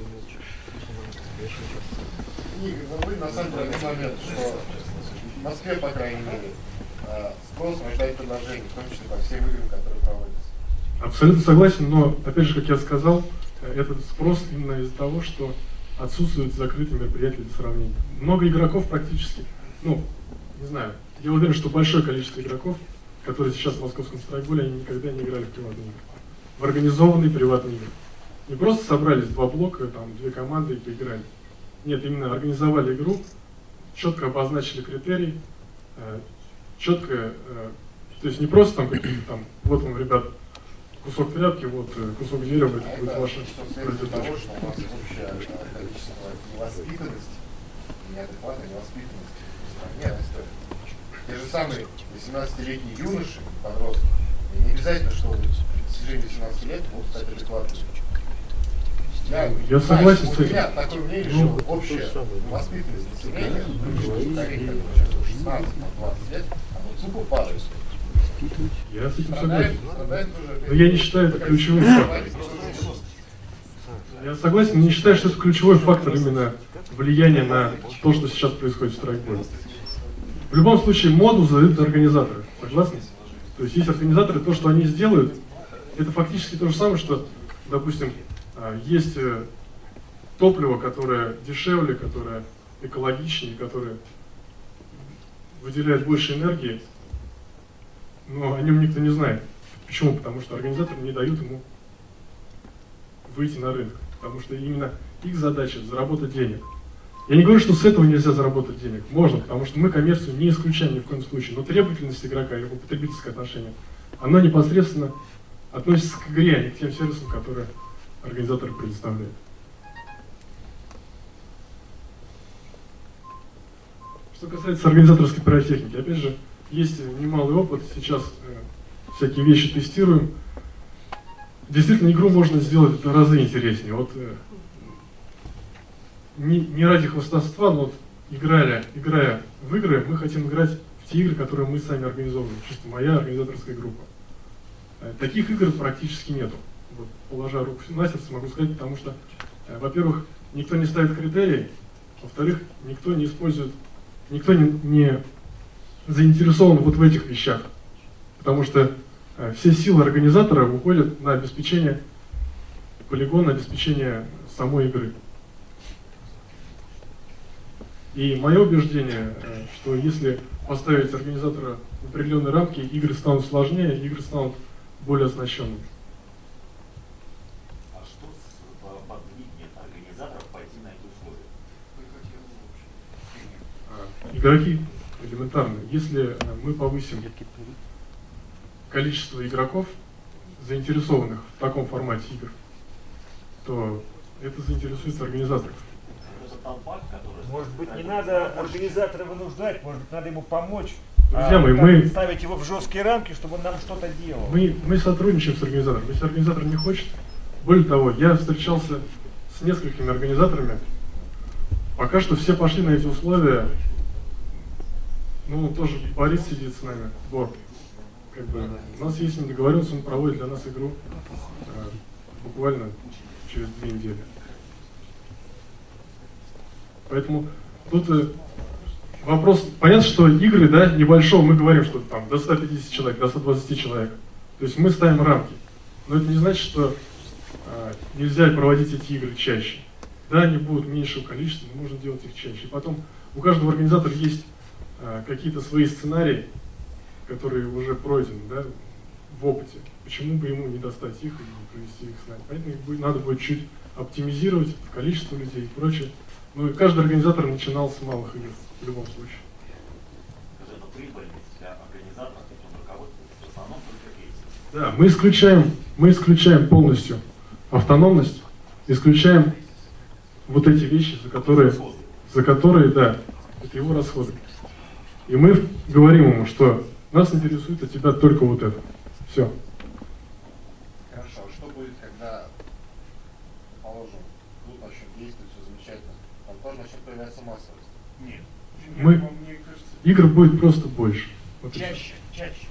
Игорь, вы на самом деле момент, что в Москве, по крайней мере, спрос рождает предложение, в том числе по всем играм, которые проводятся. Абсолютно согласен, но, опять же, как я сказал, этот спрос именно из-за того, что отсутствуют закрытые мероприятия для сравнения. Много игроков практически, ну, не знаю, я уверен, что большое количество игроков, которые сейчас в московском страйкболе, они никогда не играли в приватные игры. В организованные приватные игры. Не просто собрались два блока, там, две команды и поиграли. Нет, именно организовали игру, четко обозначили критерии, четко, то есть не просто там какие-то там, вот вам, ребят, кусок тряпки, вот кусок дерева, это будет ваша производитель. Того, что у нас общее количество невоспитанности, неадекватной невоспитанности в стране растет. Те же самые восемнадцатилетние юноши, подростки, не обязательно, что при достижении восемнадцати лет будут стать адекватными. Я, я согласен с этим. У меня такое мнение, что ну, общая воспитанность населения, поколение, которое сейчас шестнадцать-двадцать лет, оно тупо падает. Я с этим согласен. Но я не считаю это ключевым фактором. Я согласен, но не считаю, что это ключевой фактор именно влияния на то, что сейчас происходит в страйкболе. В любом случае моду задают организаторы. Согласны? То есть есть организаторы, то, что они сделают, это фактически то же самое, что, допустим, есть топливо, которое дешевле, которое экологичнее, которое выделяет больше энергии, но о нем никто не знает. Почему? Потому что организаторы не дают ему выйти на рынок. Потому что именно их задача – заработать денег. Я не говорю, что с этого нельзя заработать денег. Можно, потому что мы коммерцию не исключаем ни в коем случае. Но требовательность игрока, его потребительское отношение, оно непосредственно относится к игре, а не к тем сервисам, которые организаторы предоставляют. Что касается организаторской пиротехники, опять же, есть немалый опыт, сейчас э, всякие вещи тестируем. Действительно, игру можно сделать в разы интереснее. Вот, э, не, не ради хвастовства, но вот, играя, играя в игры, мы хотим играть в те игры, которые мы сами организовываем. Чисто моя организаторская группа. Э, таких игр практически нету. Вот, положа руку на сердце, могу сказать, потому что, э, во-первых, никто не ставит критерии, во-вторых, никто не использует, никто не, не заинтересован вот в этих вещах. Потому что э, все силы организатора уходят на обеспечение полигона, обеспечение самой игры. И мое убеждение, э, что если поставить организатора в определенные рамки, игры станут сложнее, игры станут более оснащенными. А что подвигнет организаторов пойти на эти условия? Игроки элементарно. Если э, мы повысим количество игроков, заинтересованных в таком формате игр, то это заинтересует организаторов. Может быть, не надо организатора вынуждать, может быть, надо ему помочь. Друзья а, мои, мы ставить его в жесткие рамки, чтобы он нам что-то делал. Мы, мы сотрудничаем с организатором. Если организатор не хочет, более того, я встречался с несколькими организаторами. Пока что все пошли на эти условия. Ну, тоже Борис сидит с нами, Бор. Как бы, у нас есть с ним договоренность, он проводит для нас игру э, буквально через две недели. Поэтому тут э, вопрос, понятно, что игры, да, небольшого, мы говорим, что там до ста пятидесяти человек, до ста двадцати человек. То есть мы ставим рамки. Но это не значит, что э, нельзя проводить эти игры чаще. Да, они будут меньшего количества, но можно делать их чаще. И потом у каждого организатора есть э, какие-то свои сценарии, которые уже пройдены, да, в опыте. Почему бы ему не достать их и не провести их с нами? Поэтому их будет, надо будет чуть оптимизировать количество людей и прочее. Ну и каждый организатор начинал с малых игр в любом случае. Это прибыльность для организатора, он руководствуется в основном только этим. Да, мы исключаем, мы исключаем полностью автономность, исключаем вот эти вещи, за которые, за которые, да, это его расходы. И мы говорим ему, что нас интересует от тебя только вот это. Все. Хорошо, а что будет, когда, положим, тут начнет действовать, все замечательно, там тоже начнет появляться массовость? Нет. Мы, Мне кажется, игр будет просто больше. Вот чаще, чаще.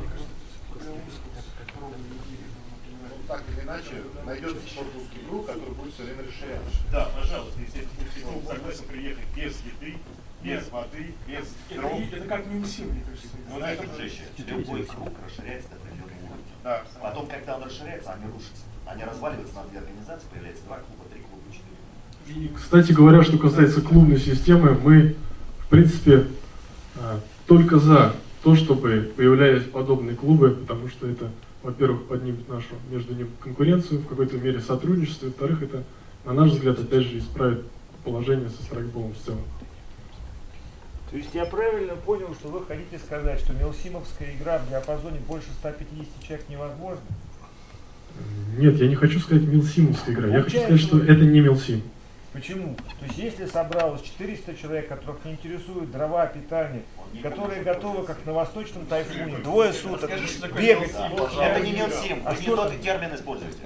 Ну, так или иначе, найдется спортивный круг, который будет все время расширяться. Да, пожалуйста, если клуб согласен приехать без еды, без воды, без дров. Это, это как Милсим, мне кажется. Ну, на этом же любой круг расширяется до определенного уровня. Да. Потом, когда он расширяется, они рушатся. Они разваливаются на две организации, появляется два клуба, три клуба, четыре. И, кстати говоря, что касается клубной системы, мы, в принципе, только за то, чтобы появлялись подобные клубы, потому что это, во-первых, поднимет нашу между ними конкуренцию, в какой-то мере сотрудничество, и, во-вторых, это, на наш взгляд, опять же, исправит положение со страйкболом в целом. То есть я правильно понял, что вы хотите сказать, что милсимовская игра в диапазоне больше ста пятидесяти человек невозможна? Нет, я не хочу сказать милсимовская игра, я хочу сказать, что это не милсим. Почему? То есть если собралось четыреста человек, которых не интересует дрова, питание, которые готовы, как на восточном тайфуне, двое суток бегать. Это не милсим, вы не тот термин используете.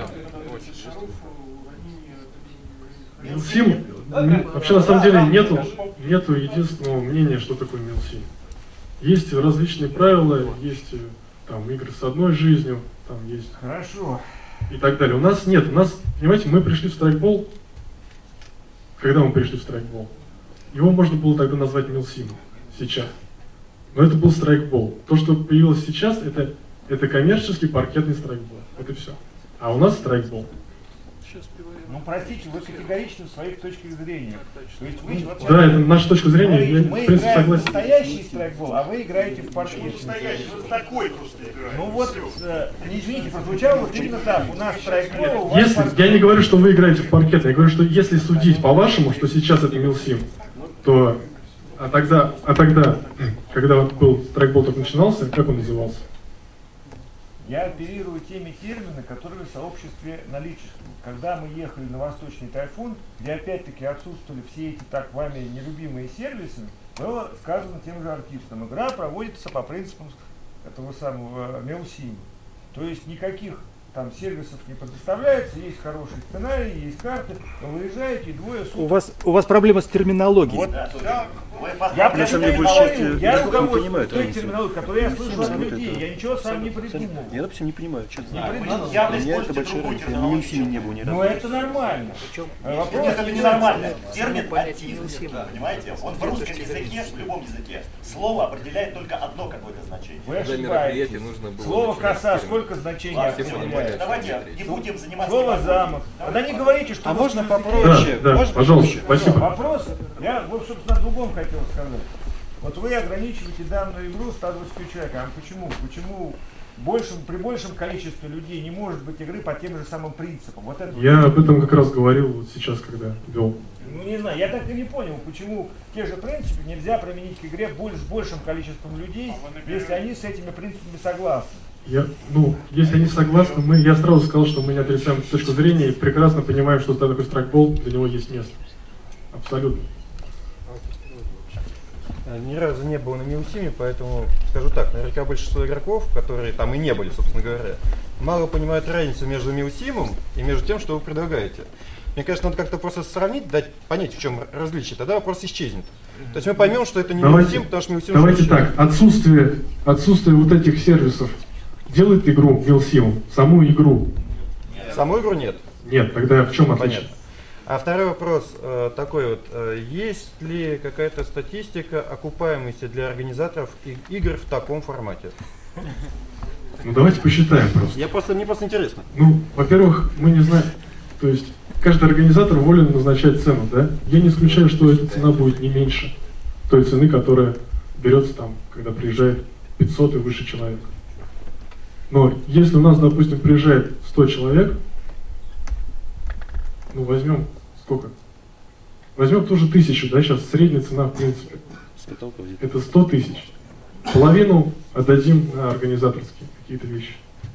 Милсим, вообще на самом деле нету, нету единственного мнения, что такое милсим. Есть различные правила, есть там игры с одной жизнью, там есть Хорошо. и так далее. У нас нет, у нас, понимаете, мы пришли в страйкбол, когда мы пришли в страйкбол, его можно было тогда назвать милсимом сейчас. Но это был страйкбол. То, что появилось сейчас, это, это коммерческий паркетный страйкбол. Это все. А у нас страйкбол. Ну, простите, вы категоричны в своих точках зрения. То есть вы, вот да, это наша точка зрения. говорите, Я, мы в принципе, играем в согласен. настоящий страйкбол, а вы играете в паркетный. Настоящий, вот такой просто играет. Ну вот, э, не извините, прозвучало вот именно так. У нас страйкбол, у вас Если, паркет. я не говорю, что вы играете в паркет, я говорю, что если судить по-вашему, что сейчас это милсим, то а тогда, а тогда, когда вот был страйкбол только начинался, как он назывался? Я оперирую теми терминами, которые в сообществе наличествуют. Когда мы ехали на Восточный тайфун, где опять-таки отсутствовали все эти так вами нелюбимые сервисы, было сказано тем же артистам: игра проводится по принципам этого самого милсима. То есть никаких там сервисов не предоставляется, есть хороший сценарий, есть карты, вы выезжаете и двое суток. У вас, у вас проблема с терминологией. Вот, Да, да. вы Я по- про если это мне и больше говорю, части- я я не руководствуюсь понимаю той разницы. терминологией, которую я слышал от Вот людей, это- я ничего сам не придумал. Я, допустим, не понимаю, что это Да, значит. вы придумал. явно Для меня это используете большая другую разница. Я ни в Симе не был ни разу. Ну это нормально. А вопрос Нет, это не идет- нормально. Термин понятие аутизм, невыносимо. понимаете? Он в русском языке, в любом языке, слово определяет только одно какое-то значение. Вы ошибаетесь. Слово коса сколько значений Ладно, определяет? давайте не будем заниматься... Слово демагогией. замок. Да не говорите, что... А в можно русском языке- попроще? Да, да, Можно пожалуйста, попроще? спасибо. Вопрос, я, вот, собственно, о другом хотел сказать. Вот вы ограничиваете данную игру ста двадцатью человекам. А почему? Почему большим, при большем количестве людей не может быть игры по тем же самым принципам? Вот это Я вот. об этом как раз говорил вот сейчас, когда вел. Ну не знаю, я так и не понял, почему те же принципы нельзя применить к игре боль- с большим количеством людей, если они с этими принципами согласны. Я, ну, если они согласны, мы, я сразу сказал, что мы не отрицаем эту точку зрения и прекрасно понимаем, что такой страйкбол, для него есть место. Абсолютно. Ни разу не был на Милсиме, поэтому скажу так, наверняка большинство игроков, которые там и не были, собственно говоря, мало понимают разницу между Милсимом и между тем, что вы предлагаете. Мне кажется, надо как-то просто сравнить, дать понять, в чем различие, тогда вопрос исчезнет. То есть мы поймем, что это не Давайте, Милсим, потому что Милсим... давайте уже так, отсутствие, отсутствие вот этих сервисов делает игру Милсимом, саму игру? Саму игру нет. Нет, тогда в чем отличие? Понятно. А второй вопрос э, такой вот, э, есть ли какая-то статистика окупаемости для организаторов и- игр в таком формате? Ну давайте посчитаем просто. Я просто, мне просто интересно. Ну, во-первых, мы не знаем, то есть каждый организатор волен назначать цену, да? Я не исключаю, что эта цена будет не меньше той цены, которая берется там, когда приезжает пятьсот и выше человек. Но если у нас, допустим, приезжает сто человек, ну возьмем сколько? Возьмем ту же тысячу, да, сейчас средняя цена в принципе. Это сто тысяч. Половину отдадим на организаторские какие-то вещи.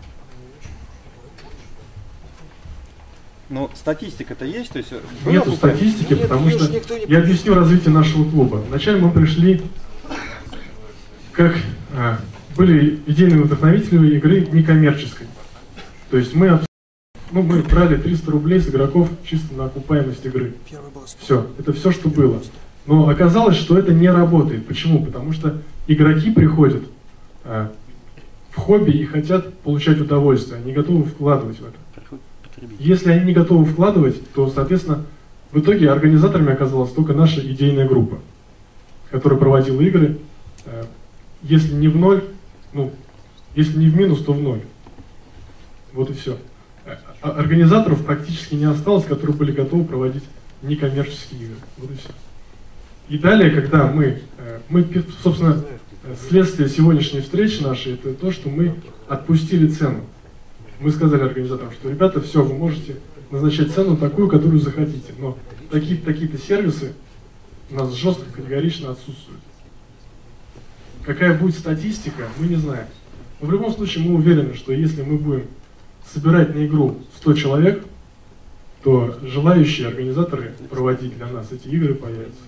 Ну, статистика-то есть? То есть Нету статистики, потому что я объясню развитие нашего клуба. Вначале мы пришли, как а, были идейные вдохновители игры некоммерческой. То есть мы, ну, мы брали триста рублей с игроков чисто на окупаемость игры. Все, это все, что было. Но оказалось, что это не работает. Почему? Потому что игроки приходят а, в хобби и хотят получать удовольствие, они готовы вкладывать в это. Если они не готовы вкладывать, то, соответственно, в итоге организаторами оказалась только наша идейная группа, которая проводила игры. Если не в ноль, ну, если не в минус, то в ноль. Вот и все. Организаторов практически не осталось, которые были готовы проводить некоммерческие игры. Вот и все. И далее, когда мы, мы, собственно, следствие сегодняшней встречи нашей, это то, что мы отпустили цену. Мы сказали организаторам, что, ребята, все, вы можете назначать цену такую, которую захотите, но такие-то такие-то сервисы у нас жестко, категорично отсутствуют. Какая будет статистика, мы не знаем. Но в любом случае мы уверены, что если мы будем собирать на игру сто человек, то желающие организаторы проводить для нас эти игры появятся.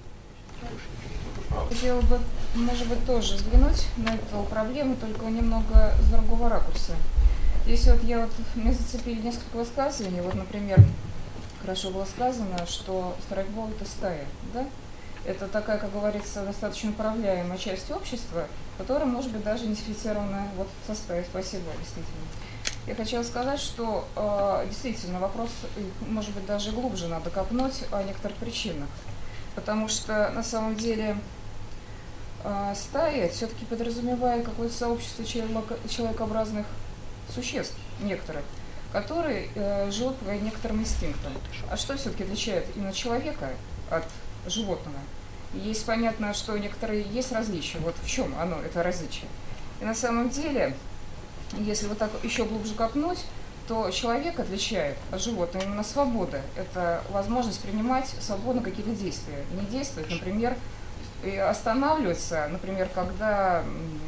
Хотела бы, может быть, тоже взглянуть на эту проблему, только немного с другого ракурса. Если вот я вот, меня зацепили несколько высказываний, вот, например, хорошо было сказано, что страйкбол это стая, да? Это такая, как говорится, достаточно управляемая часть общества, которая может быть даже идентифицирована вот со стаей. Спасибо, действительно. Я хотела сказать, что э, действительно вопрос, может быть, даже глубже надо копнуть о некоторых причинах. Потому что на самом деле э, стая все-таки подразумевает какое-то сообщество человека, человекообразных существ, некоторых, которые э, живут по некоторым инстинктам. А что все-таки отличает именно человека от животного? Есть понятно, что некоторые есть различия. Вот в чем оно, это различие. И на самом деле, если вот так еще глубже копнуть, то человек отличает от животного именно свобода. Это возможность принимать свободно какие-то действия. Не действовать, например, и останавливаться, например, когда,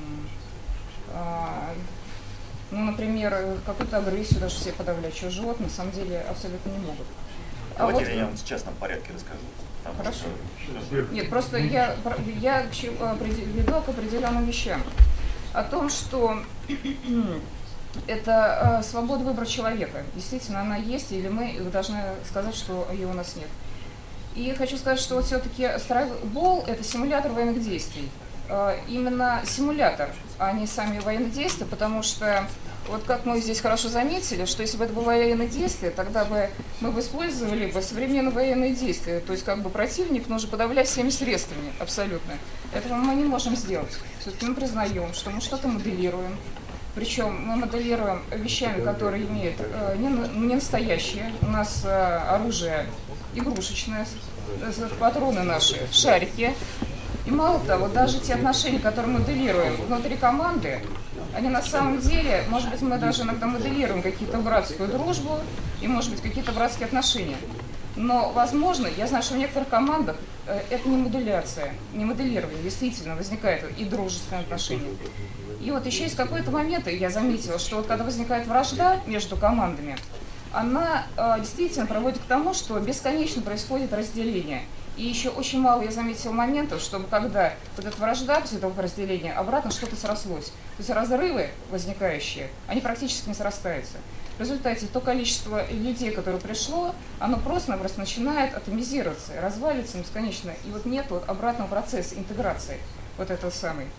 а, ну, например, какую-то агрессию даже все подавлять, что животные на самом деле абсолютно не могут. А Давайте вот, я вам в частном порядке расскажу. Хорошо. Нет, просто я, я веду к определенным вещам. О том, что это э, свобода выбора человека. Действительно, она есть, или мы должны сказать, что ее у нас нет. И хочу сказать, что вот все-таки страйкбол – это симулятор военных действий. Э, именно симулятор, а не сами военные действия, потому что, вот как мы здесь хорошо заметили, что если бы это было военные действия, тогда бы мы бы использовали бы современные военные действия. То есть как бы противник нужно подавлять всеми средствами, абсолютно. Этого мы не можем сделать. Все-таки мы признаем, что мы что-то моделируем. Причем мы моделируем вещами, которые имеют э, не, не настоящие. У нас э, оружие игрушечное, э, патроны наши, шарики. И мало того, даже те отношения, которые мы моделируем внутри команды, они на самом деле, может быть, мы даже иногда моделируем какие-то братскую дружбу и, может быть, какие-то братские отношения. Но, возможно, я знаю, что в некоторых командах э, это не модуляция, не моделирование, действительно возникает и дружественные отношения. И вот еще есть какой-то момент, я заметила, что вот когда возникает вражда между командами, она э, действительно приводит к тому, что бесконечно происходит разделение. И еще очень мало я заметила моментов, чтобы когда вот эта вражда после этого разделения обратно что-то срослось. То есть разрывы возникающие, они практически не срастаются. В результате то количество людей, которое пришло, оно просто-напросто начинает атомизироваться, развалится бесконечно. И вот нет вот обратного процесса интеграции вот этого самой.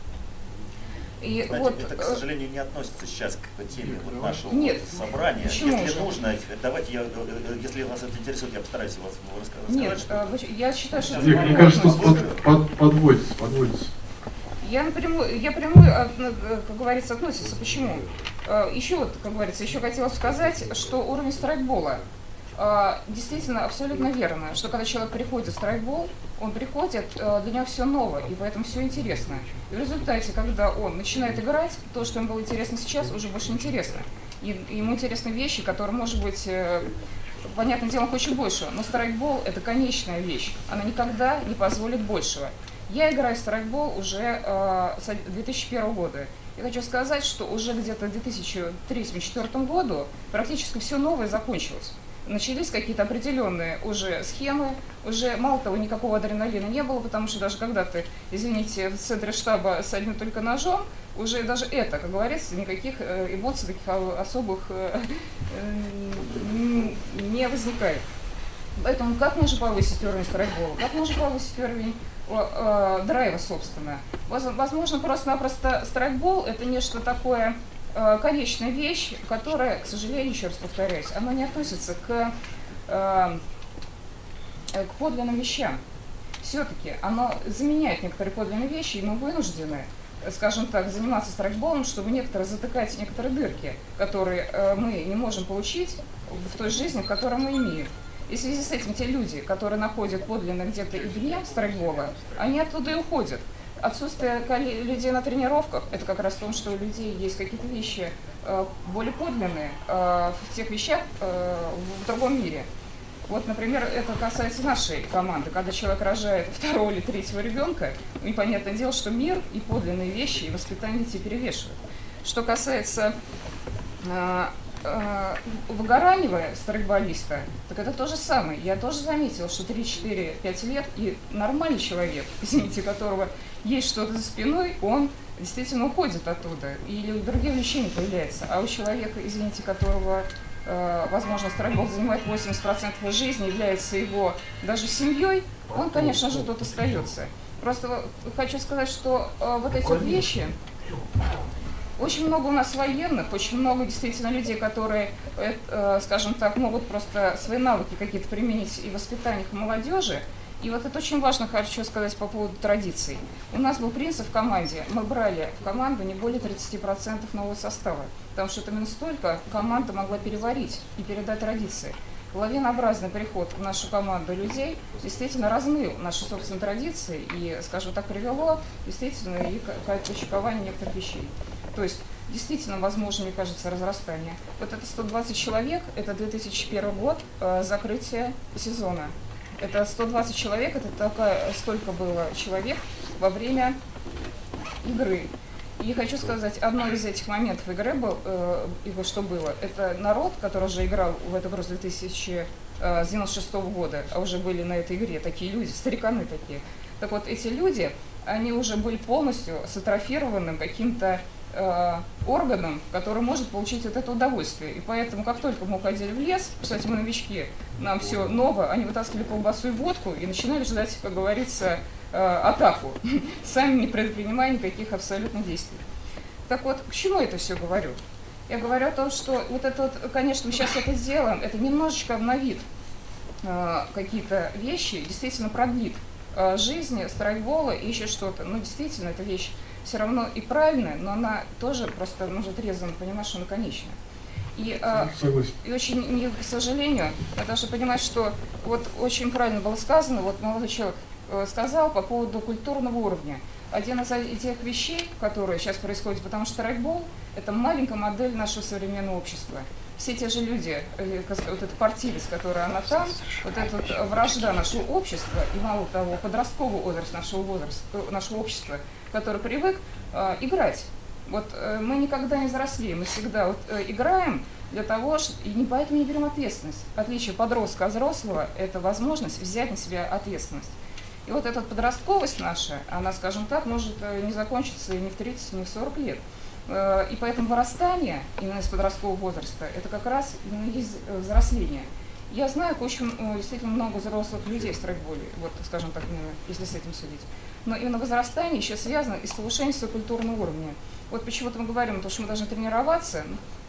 И Знаете, вот, это, к сожалению, не относится сейчас к теме вот нашего нет, собрания. Почему если же? нужно, давайте я, если вас это интересует, я постараюсь вас рассказать. Нет, что... я считаю, что... Мне, мне кажется, тут под, под, подводится, подводится. Я напрямую, я прямую, как говорится, относится. Почему? Еще вот, как говорится, еще хотела сказать, что уровень страйкбола действительно абсолютно верно, что когда человек приходит в страйкбол, он приходит, для него все новое, и поэтому все интересно. И в результате, когда он начинает играть, то, что ему было интересно сейчас, уже больше не интересно. И ему интересны вещи, которые, может быть, понятное дело, он хочет большего, но страйкбол – это конечная вещь, она никогда не позволит большего. Я играю в страйкбол уже э, с две тысячи первого года. Я хочу сказать, что уже где-то в две тысячи третьем — две тысячи четвёртом году практически все новое закончилось. Начались какие-то определенные уже схемы, уже мало того, никакого адреналина не было, потому что даже когда ты, извините, в центре штаба с одним только ножом, уже даже это, как говорится, никаких эмоций таких особых не возникает. Поэтому как можно повысить уровень страйкбола, как можно повысить уровень э, драйва, собственно. Возможно, просто-напросто страйкбол – это нечто такое, э, конечная вещь, которая, к сожалению, еще раз повторяюсь, она не относится к, э, к подлинным вещам. Все-таки оно заменяет некоторые подлинные вещи, и мы вынуждены, скажем так, заниматься страйкболом, чтобы некоторые затыкать некоторые дырки, которые э, мы не можем получить в той жизни, которую мы имеем. И в связи с этим те люди, которые находят подлинно где-то и вне страйкбола, они оттуда и уходят. Отсутствие людей на тренировках – это как раз в том, что у людей есть какие-то вещи э, более подлинные э, в тех вещах э, в другом мире. Вот, например, это касается нашей команды. Когда человек рожает второго или третьего ребенка, и понятное дело, что мир и подлинные вещи, и воспитание те перевешивают. Что касается э, выгоранивая страйкболиста, так это то же самое. Я тоже заметила, что три-четыре-пять лет и нормальный человек, извините, которого есть что-то за спиной, он действительно уходит оттуда, или другие вещи не появляются. А у человека, извините, которого, э, возможно, страйкбол занимает восемьдесят процентов его жизни, является его даже семьей, он, конечно же, тут остается. Просто хочу сказать, что э, вот эти вот вещи... Очень много у нас военных, очень много действительно людей, которые, э, скажем так, могут просто свои навыки какие-то применить и в воспитаниях молодежи. И вот это очень важно, хочу сказать по поводу традиций. У нас был принцип в команде, мы брали в команду не более тридцати процентов нового состава, потому что это именно столько команда могла переварить и передать традиции. Лавинообразный приход в нашу команду людей действительно размыл наши собственные традиции и, скажем так, привело действительно и к отпочкованию некоторых вещей. То есть, действительно, возможно, мне кажется, разрастание. Вот это сто двадцать человек, это две тысячи первый год, э, закрытие сезона. Это сто двадцать человек, это такая, столько было человек во время игры. И хочу сказать, одно из этих моментов игры, был, э, что было, это народ, который уже играл в эту игру с две тысячи девяносто шестого года, а уже были на этой игре такие люди, стариканы такие. Так вот, эти люди, они уже были полностью с атрофированным каким-то э, органом, который может получить от этого удовольствие. И поэтому, как только мы уходили в лес, кстати, мы новички, нам все ново, они вытаскивали колбасу и водку и начинали ждать, как говорится, э, атаку, сами не предпринимая никаких абсолютно действий. Так вот, к чему я это все говорю? Я говорю о том, что вот это вот, конечно, мы сейчас это сделаем, это немножечко обновит э, какие-то вещи, действительно продлит э, жизнь страйкбола и еще что-то. Но действительно, эта вещь все равно и правильная, но она тоже просто нужно трезво понимать, что она конечная. И, э, и очень, не, к сожалению, я должна понимать, что вот очень правильно было сказано, вот молодой человек э, сказал по поводу культурного уровня. Один из тех вещей, которые сейчас происходят, потому что страйкбол – это маленькая модель нашего современного общества. Все те же люди, вот эта партийность, которая она там, вот эта вражда нашего общества, и мало того, подростковый возраст нашего, возраста, нашего общества, который привык э, играть. Вот э, мы никогда не взрослеем, мы всегда вот, э, играем для того, что, и не поэтому не берем ответственность. Отличие подростка от взрослого – это возможность взять на себя ответственность. И вот эта подростковость наша, она, скажем так, может не закончиться ни в тридцать, ни в сорок лет. И поэтому вырастание именно из подросткового возраста, это как раз именно есть взросление. Я знаю очень действительно много взрослых людей в страйкболе, вот, скажем так, если с этим судить. Но именно возрастание еще связано и с повышением своего культурного уровня. Вот почему-то мы говорим, потому что мы должны тренироваться,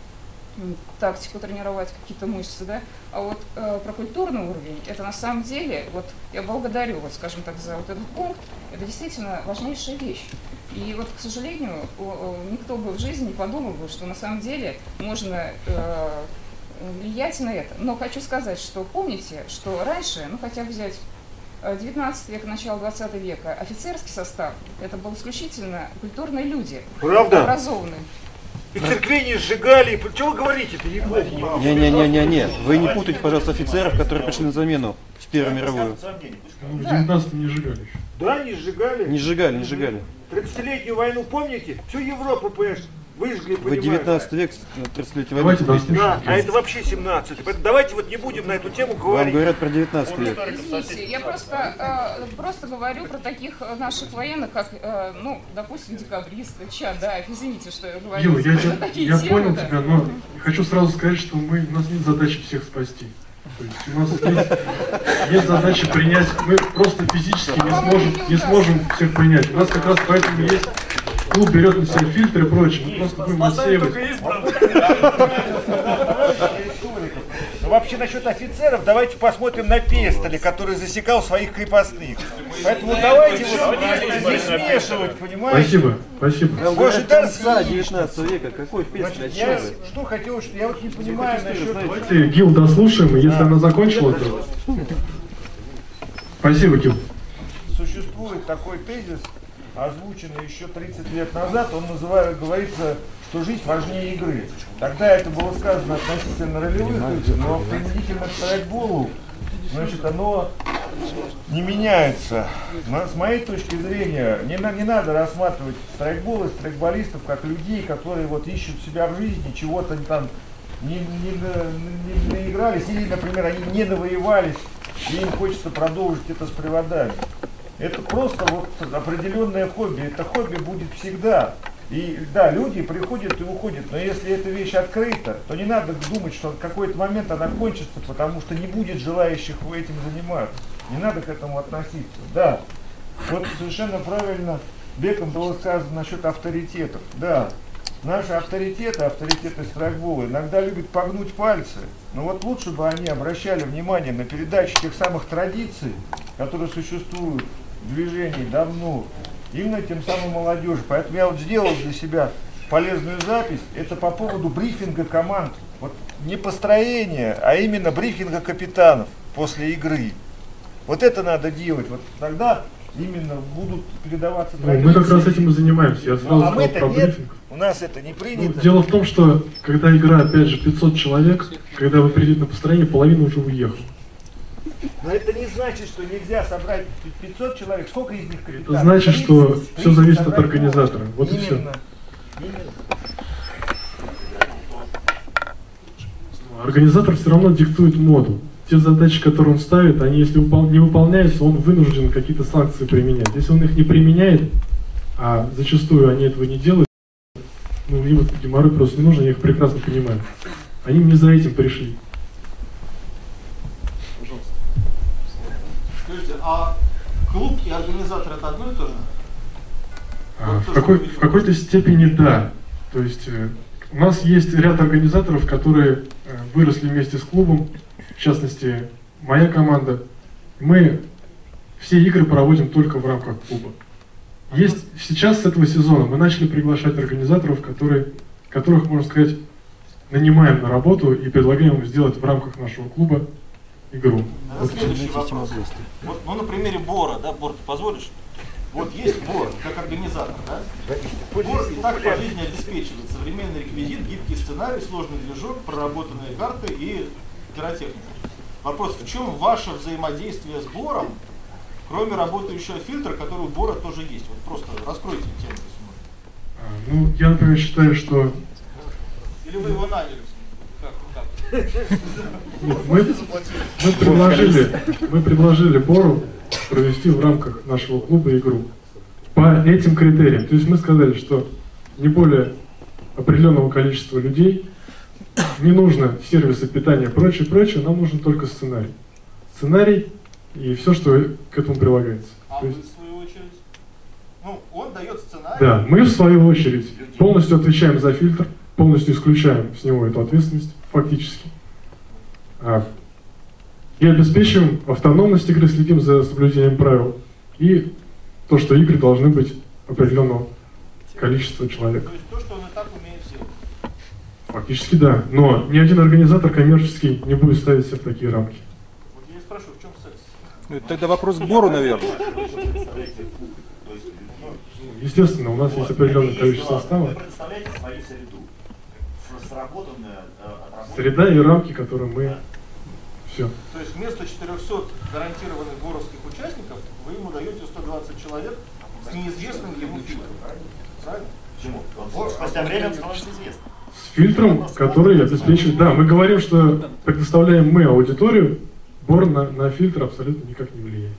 тактику тренировать, какие-то мышцы, да, а вот э, про культурный уровень, это на самом деле, вот я благодарю, вот, скажем так, за вот этот пункт, это действительно важнейшая вещь. И вот, к сожалению, никто бы в жизни не подумал бы, что на самом деле можно э, влиять на это. Но хочу сказать, что помните, что раньше, ну хотя бы взять девятнадцатый век, начало двадцатого века, офицерский состав, это был исключительно культурные люди, правда? Образованные. И церкви не сжигали, и что вы говорите-то? Не-не-не-не-не, вы не путайте, пожалуйста, офицеров, которые пришли на замену в Первую мировую. Ну, в девятнадцатом не сжигали еще. Да, не сжигали. Не сжигали, не сжигали. тридцатилетнюю войну помните? Всю Европу, понимаешь, выжгли, Вы понимаете? девятнадцатый век, тридцатилетие войны. Да, а это вообще семнадцатый. Поэтому давайте вот не будем на эту тему говорить. Вам говорят про девятнадцатый век. Извините, я просто, э, просто говорю про таких наших военных, как, э, ну, допустим, декабристы, Чадаев. Извините, что я говорю. Юра, я, тебя, такие я темы, понял да. тебя, но хочу сразу сказать, что мы, у нас нет задачи всех спасти. То есть у нас есть, есть задача принять, мы просто физически не сможем, не сможем всех принять. У нас как раз поэтому есть, клуб берет на себя фильтры и прочее, мы просто будем отсеивать. Ну, вообще насчет офицеров, давайте посмотрим на Пестеля, который засекал своих крепостных. Поэтому давайте вот не смешивать, понимаете? Спасибо, спасибо. Боже, конца девятнадцатого века, какой Пестель, Значит, я что хотел, что я вот не понимаю насчет... Давайте Гил дослушаем, и если она закончила, то... Спасибо, Гил. Существует такой тезис, озвученный еще тридцать лет назад, он называет, говорится, что жизнь важнее игры. Тогда это было сказано относительно ролевых игр, но применительно к страйкболу, значит, оно не меняется. Но, с моей точки зрения, не, не надо рассматривать страйкбол и страйкболистов как людей, которые вот ищут себя в жизни, чего-то там не, не, не, не наигрались, или, например, они не навоевались, и им хочется продолжить это с приводами. Это просто вот определенное хобби. Это хобби будет всегда. И да, люди приходят и уходят, но если эта вещь открыта, то не надо думать, что в какой-то момент она кончится, потому что не будет желающих этим заниматься. Не надо к этому относиться. Да, вот совершенно правильно Беком было сказано насчет авторитетов. Да, наши авторитеты, авторитеты страйкбола иногда любят погнуть пальцы, но вот лучше бы они обращали внимание на передачу тех самых традиций, которые существуют в движении давно, именно тем самым молодежи. Поэтому я вот сделал для себя полезную запись, это по поводу брифинга команд. Вот не построения, а именно брифинга капитанов после игры. Вот это надо делать, вот тогда именно будут передаваться традиции. Ну, мы как раз этим и занимаемся, я сразу ну, а сказал мы-то про нет, брифинг. У нас это не принято. Ну, дело в том, что когда игра, опять же, пятьсот человек, когда вы придете на построение, половина уже уехала. Но это не значит, что нельзя собрать пятьсот человек. Сколько из них капитанов? Это значит, что все зависит от организатора. Вот и все. Именно. Организатор все равно диктует моду. Те задачи, которые он ставит, они, если не выполняются, он вынужден какие-то санкции применять. Если он их не применяет, а зачастую они этого не делают, Ну, им этот геморрой просто не нужен, я их прекрасно понимаю. Они не за этим пришли. Пожалуйста. Скажите, а клуб и организатор это одно и то же? А, Вот в, то, какой, что вы в какой-то степени да. То есть э, у нас есть ряд организаторов, которые э, выросли вместе с клубом, в частности, моя команда. Мы все игры проводим только в рамках клуба. Есть сейчас с этого сезона мы начали приглашать организаторов, которые, которых, можно сказать, нанимаем на работу и предлагаем им сделать в рамках нашего клуба игру. А следующий вопрос. Вот, ну, на примере Бора, да, Бор, ты позволишь? Вот есть Бор, как организатор, да? Бор и так по жизни обеспечивает современный реквизит, гибкий сценарий, сложный движок, проработанные карты и пиротехника. Вопрос, в чем ваше взаимодействие с Бором, кроме работающего фильтра, который у Бора тоже есть? Вот просто раскройте тему, если можно. Ну, я, например, считаю, что... Или вы его наняли? Как, как? Нет, мы, мы, предложили, мы предложили Бору провести в рамках нашего клуба игру по этим критериям. То есть мы сказали, что не более определенного количества людей, не нужно сервисы питания и прочее, прочее, нам нужен только сценарий. Сценарий и все, что к этому прилагается. А То вы, есть, в свою очередь? Ну, он дает сценарий. да, мы в свою очередь полностью отвечаем за фильтр, полностью исключаем с него эту ответственность, фактически. А, и обеспечиваем автономность игры, следим за соблюдением правил. И то, что игры должны быть определенного количества человек. То есть то, что он и так умеет делать. Фактически да. Но ни один организатор коммерческий не будет ставить себя в такие рамки. Вот я и спрашиваю, в чем секс? Ну, это тогда вопрос к Бору, наверное. Естественно, у нас есть определенное количество Вы состава. представляете свою среду, сработанную, отработанную. Среда и рамки, которые мы... Все. То есть вместо четырехсот гарантированных боровских участников вы ему даете сто двадцать человек с неизвестным ему фильтром. Правильно? Почему? Он спустя время он становится известным. С фильтром, который обеспечивает... Да, мы говорим, что предоставляем мы аудиторию, Бор на, на фильтр абсолютно никак не влияет.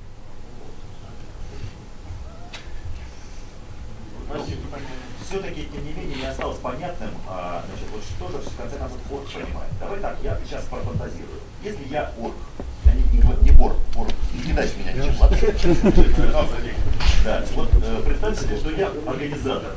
Все-таки, тем не менее, не осталось понятным, а, значит, вот что же в конце концов орг понимает. Давай так, я сейчас профантазирую. Если я орг, я не, не, не бор, бор, не кидайте меня ничем, ладно? Да, вот э, представьте себе, что я организатор.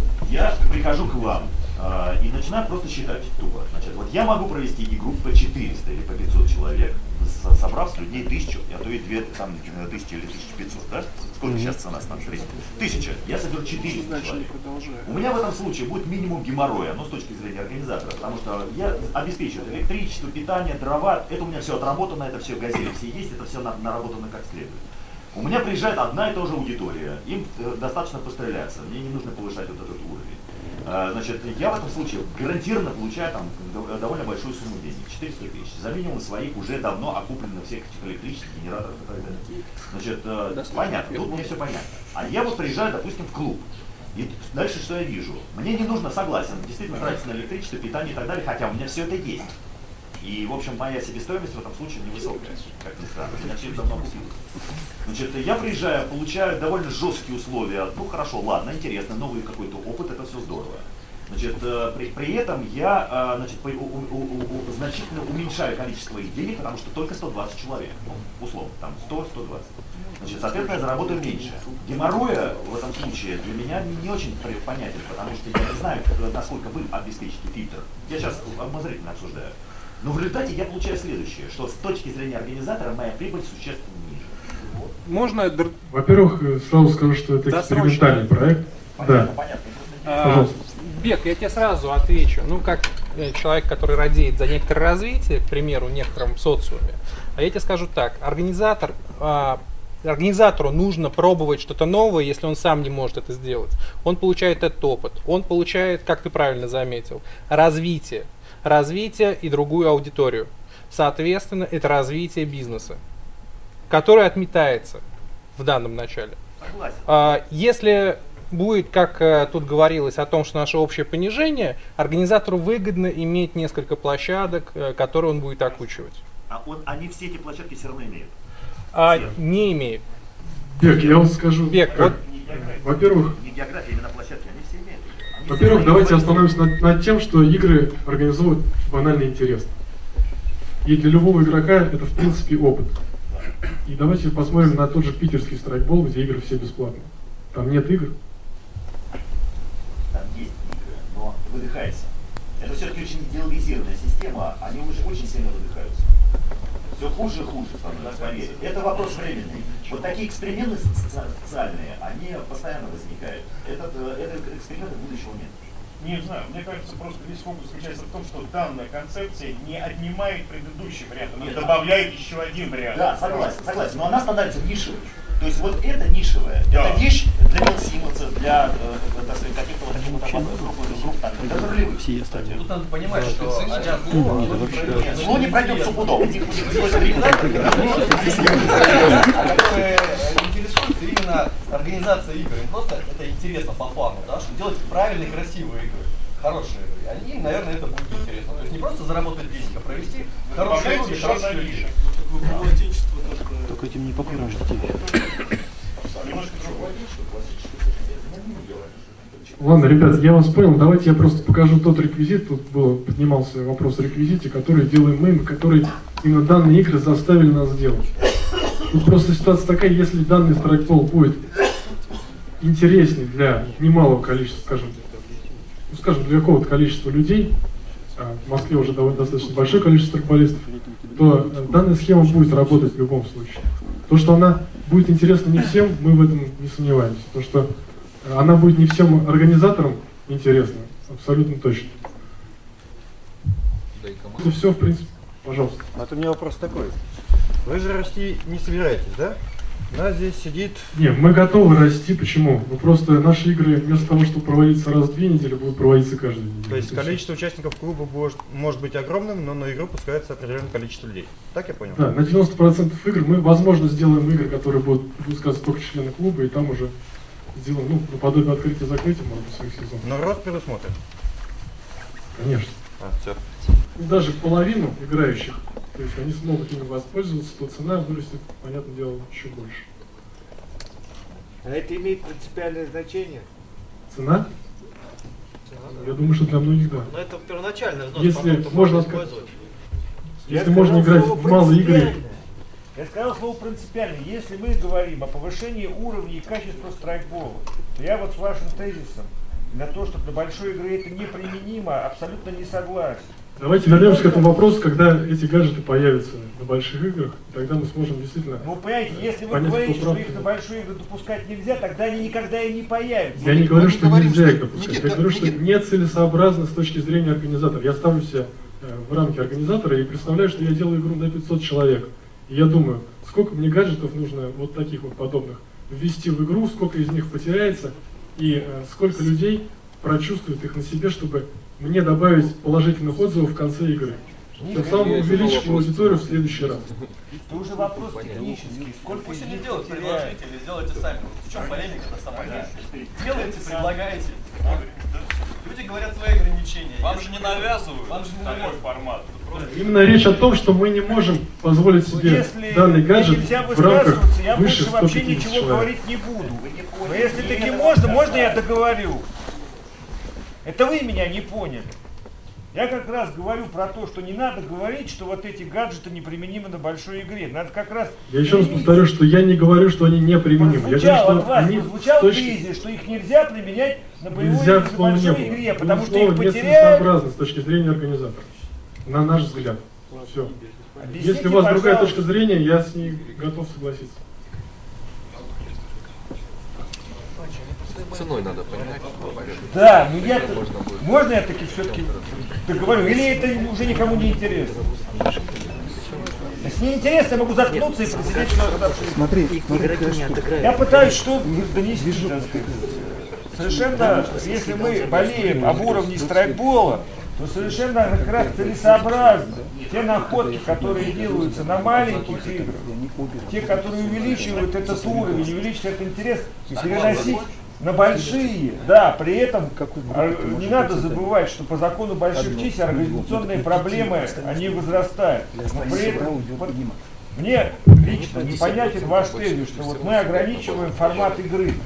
Я прихожу к вам э, и начинаю просто считать тупо. Значит, вот я могу провести игру по четыреста или по пятьсот человек, с- собрав с людей тысячу, а то и две, там, тысячи или тысяча пятьсот, да? Сколько сейчас цена станет средняя? Тысяча. Я соберу четыреста человек. У меня в этом случае будет минимум геморроя, ну, с точки зрения организатора, потому что я обеспечиваю электричество, питание, дрова, это у меня все отработано, это все газели, все есть, это все на- наработано как следует. У меня приезжает одна и та же аудитория, им э, достаточно постреляться, мне не нужно повышать вот этот уровень. А, значит, я в этом случае гарантированно получаю там д- довольно большую сумму денег, четыреста тысяч, за минимум своих уже давно окупленных всех этих электрических генераторов и так далее. Значит, э, понятно, тут мне все понятно. А я вот приезжаю, допустим, в клуб. И дальше что я вижу? Мне не нужно, согласен, действительно тратить на электричество, питание и так далее, хотя у меня все это есть. И, в общем, моя себестоимость в этом случае невысокая, как ни странно. У меня все это давно купилось. Значит, я приезжаю, получаю довольно жесткие условия. Ну, хорошо, ладно, интересно, новый какой-то опыт, это все здорово. Значит, э, при, при этом я э, значит, по- у- у- у- у- значительно уменьшаю количество их денег, потому что только сто двадцать человек, ну, условно, там сто — сто двадцать. Значит, соответственно, я заработаю меньше. Геморроя в этом случае для меня не, не очень при- понятен, потому что я не знаю, как- насколько вы обеспечите фильтр. Я сейчас обозрительно обсуждаю. Но в результате я получаю следующее, что с точки зрения организатора моя прибыль существенно ниже. Можно... др- Во-первых, э, сразу скажу, что это Досрочно. экспериментальный проект. Да. А, Пожалуйста. Бек, я тебе сразу отвечу. Ну, как э, человек, который радеет за некоторое развитие, к примеру, в некотором социуме. А я тебе скажу так. Организатор, а, организатору нужно пробовать что-то новое, если он сам не может это сделать. Он получает этот опыт. Он получает, как ты правильно заметил, развитие. Развитие и другую аудиторию. Соответственно, это развитие бизнеса, которое отметается в данном начале. Согласен. А, Если будет, как э, тут говорилось о том, что наше общее понижение, организатору выгодно иметь несколько площадок, э, которые он будет окучивать. А он, они все эти площадки все равно имеют. А не имеет. Бек, я вам скажу. Бек, как. вот Во-первых, Не география, именно площадки, они все имеют. Они Во-первых, давайте остановимся над, над тем, что игры организовывают банально интересно. И для любого игрока это в принципе опыт. И давайте посмотрим на тот же питерский страйкбол, где игры все бесплатные. Там нет игр. Там есть игры, но выдыхается. Это все-таки очень идеализированная система, они уже очень сильно выдыхаются. Все хуже и хуже становится, поверьте. Это вопрос временный. Вот такие эксперименты социальные, они постоянно возникают. Этот, этот эксперимент будущего нет. Не знаю, мне кажется, просто весь фокус заключается в том, что данная концепция не отнимает предыдущий вариант, она добавляет еще один вариант. Да, согласен, согласен, но она становится нишевой. То есть вот это нишевая, да. Это вещь для мелсимонцев, для э, так сказать, каких-то вот таких вот групп, групп там, даже ролевых. Тут надо понимать, что зло не пройдет супудом. Которые интересуются именно организацией игр. Им просто это интересно по фану, да, что делать правильные, красивые игры, хорошие игры. Они, им, наверное, это будет интересно. То есть не просто заработать денег, а провести хорошие игры, хорошие игры. Только этим не покормишь детей. Ладно, ребят, я вас понял. Давайте я просто покажу тот реквизит. Тут был, поднимался вопрос о реквизите, который делаем мы, который именно данные игры заставили нас делать. Тут просто ситуация такая, если данный страйкбол будет интереснее для немалого количества, скажем, ну, скажем, для какого-то количества людей, а в Москве уже довольно достаточно большое количество страйкболистов, то данная схема будет работать в любом случае. То, что она будет интересна не всем, мы в этом не сомневаемся. То, что она будет не всем организаторам интересна, абсолютно точно. Это все, в принципе, пожалуйста. А то у меня вопрос такой. Вы же расти не собираетесь, да? У нас здесь сидит... Не, мы готовы расти. Почему? Ну просто наши игры вместо того, чтобы проводиться раз в две недели, будут проводиться каждую неделю. То есть количество участников клуба может, может быть огромным, но на игру пускается определенное количество людей. Так я понял? Да, на девяносто процентов игр мы, возможно, сделаем игры, которые будут выпускаться только члены клуба, и там уже сделаем, ну, наподобие открытия-закрытия, может быть, своих сезонов. Но рост предусмотрен? Конечно. А, все. И даже половину играющих, то есть они смогут ими воспользоваться, то цена вырастет, понятное дело, еще больше. А это имеет принципиальное значение? Цена? Я думаю, что для многих да. Но это первоначальный взнос, если можно использовать. Если можно играть в малые игры. Я сказал слово принципиально. Если мы говорим о повышении уровня и качества страйкбола, то я вот с вашим тезисом на то, что для большой игры это неприменимо, абсолютно не согласен. Давайте вернемся к этому вопросу, когда эти гаджеты появятся на больших играх, и тогда мы сможем действительно... Ну, понимаете, если вы понять, говорите, что правда. их на большие игры допускать нельзя, тогда они никогда и не появятся. Я не говорю, что говорим, нельзя что... их допускать, Никит, я говорю, Никит... что нецелесообразно с точки зрения организатора. Я ставлю себя э, в рамки организатора и представляю, что я делаю игру на пятьсот человек. И я думаю, сколько мне гаджетов нужно вот таких вот подобных ввести в игру, сколько из них потеряется, и э, сколько людей прочувствует их на себе, чтобы мне добавить положительных отзывов в конце игры. Тем самым увеличить аудиторию в следующий раз. Это уже вопрос технический. Сколько пусть они делают, предложите или сделайте сами. В чем полемика-то сама? Делаете, предлагаете. Люди говорят свои ограничения. Вам же не навязывают Вам же не такой навязывают. формат. Именно речь о том, что мы не можем позволить себе Если данный гаджет нельзя в рамках высказываться, я выше больше вообще ста пятидесяти ничего человек. говорить не буду. Но если таки можно, можно я договорю? Это вы меня не поняли. Я как раз говорю про то, что не надо говорить, что вот эти гаджеты неприменимы на большой игре. Надо как раз... Я еще раз повторю, что я не говорю, что они неприменимы. Я Прозвучал говорю, от что вас, они прозвучал с точки... тезис, что их нельзя применять на боевой Нельзя, игре, слова не большой было. игре, потому что Слово их потеряют. нецелесообразно с точки зрения организатора. На наш взгляд. Все. Объясните, Если у вас другая пожалуйста. точка зрения, я с ней готов согласиться. Ценой надо понимать. Да, но я можно, можно я таки все-таки договорю? Или это уже никому не интересно? Если не интересно, я могу заткнуться и просидеть. Смотри, Я пытаюсь что донести, так сказать. Совершенно, если мы болеем об уровне страйкбола, то совершенно как раз целесообразно те находки, которые делаются на маленьких играх, те, которые увеличивают этот уровень, увеличивают этот интерес, переносить на большие, да, при этом не надо забывать, что по закону больших чисел организационные проблемы, они возрастают. Но при этом мне лично непонятен ваш тезис, что вот мы ограничиваем формат игры.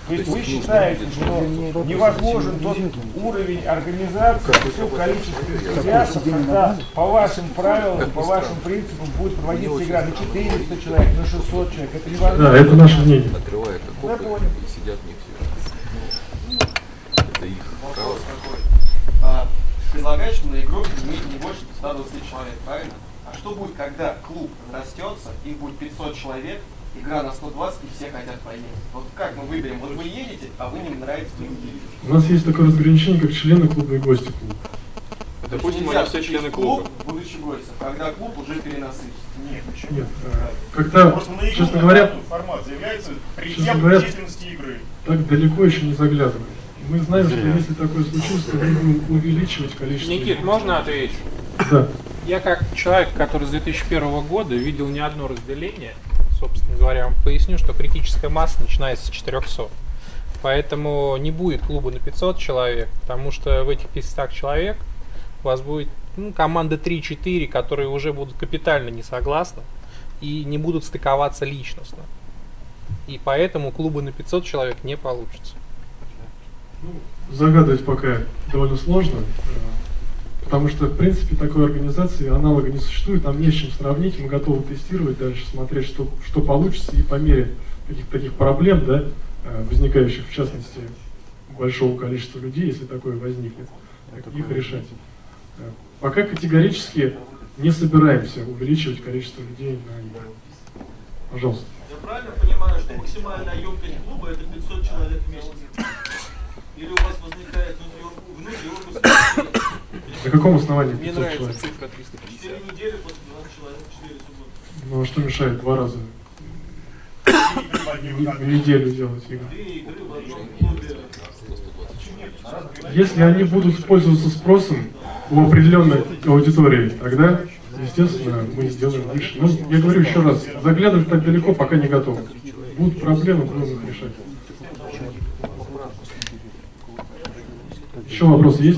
То есть вы считаете, что невозможен тот уровень организации, все количество энтузиастов, когда по вашим правилам, по вашим принципам будет проводиться игра на четыреста человек, на шестьсот человек. Это невозможно. Да, это наше мнение. Открывает окопы и сидят в них все. Это их право. А, предлагаешь, что на игру имеет не больше ста двадцати человек, правильно? А что будет, когда клуб растется, их будет пятьсот человек, игра на сто двадцать и все хотят поехать? Вот как мы выберем? Вот вы едете, а вы не нравится, вы не едете. У нас есть такое разграничение, как члены клуба и гости клуба. Допустим, они все члены клуба, будучи гостем, когда клуб уже перенасыщен. Нет, почему? Нет, когда, честно говоря, формат заявляется при честно говоря, численности игры. Так далеко еще не заглядываем. Мы знаем, что если такое случится, то мы будем увеличивать количество. Никит, можно ответить? Да. Я как человек, который с две тысячи первого года видел не одно разделение, собственно говоря, вам поясню, что критическая масса начинается с четырёхсот. Поэтому не будет клуба на пятьсот человек, потому что в этих пятистах человек у вас будет ну, команда три-четыре, которые уже будут капитально не согласны и не будут стыковаться личностно. И поэтому клуба на пятьсот человек не получится. Загадывать пока довольно сложно, потому что, в принципе, такой организации аналога не существует, нам не с чем сравнить, мы готовы тестировать дальше, смотреть, что, что получится, и по мере каких-то таких проблем, да, возникающих, в частности, большого количества людей, если такое возникнет, их решать. Пока категорически не собираемся увеличивать количество людей на игру. Пожалуйста. Я правильно понимаю, что максимальная емкость клуба это пятьсот человек в месяц? Или у вас возникает внутри На каком основании Мне пятьсот нравится человек? цифра триста пятьдесят. четыре недели после двадцати человек, четыре субботы. Ну а что мешает два раза в неделю делать игры? Если они будут пользоваться спросом у определенной аудитории, тогда, естественно, мы сделаем выше. Но я говорю еще раз, заглядывать так далеко пока не готов. Будут проблемы, будем их решать. Еще вопросы есть?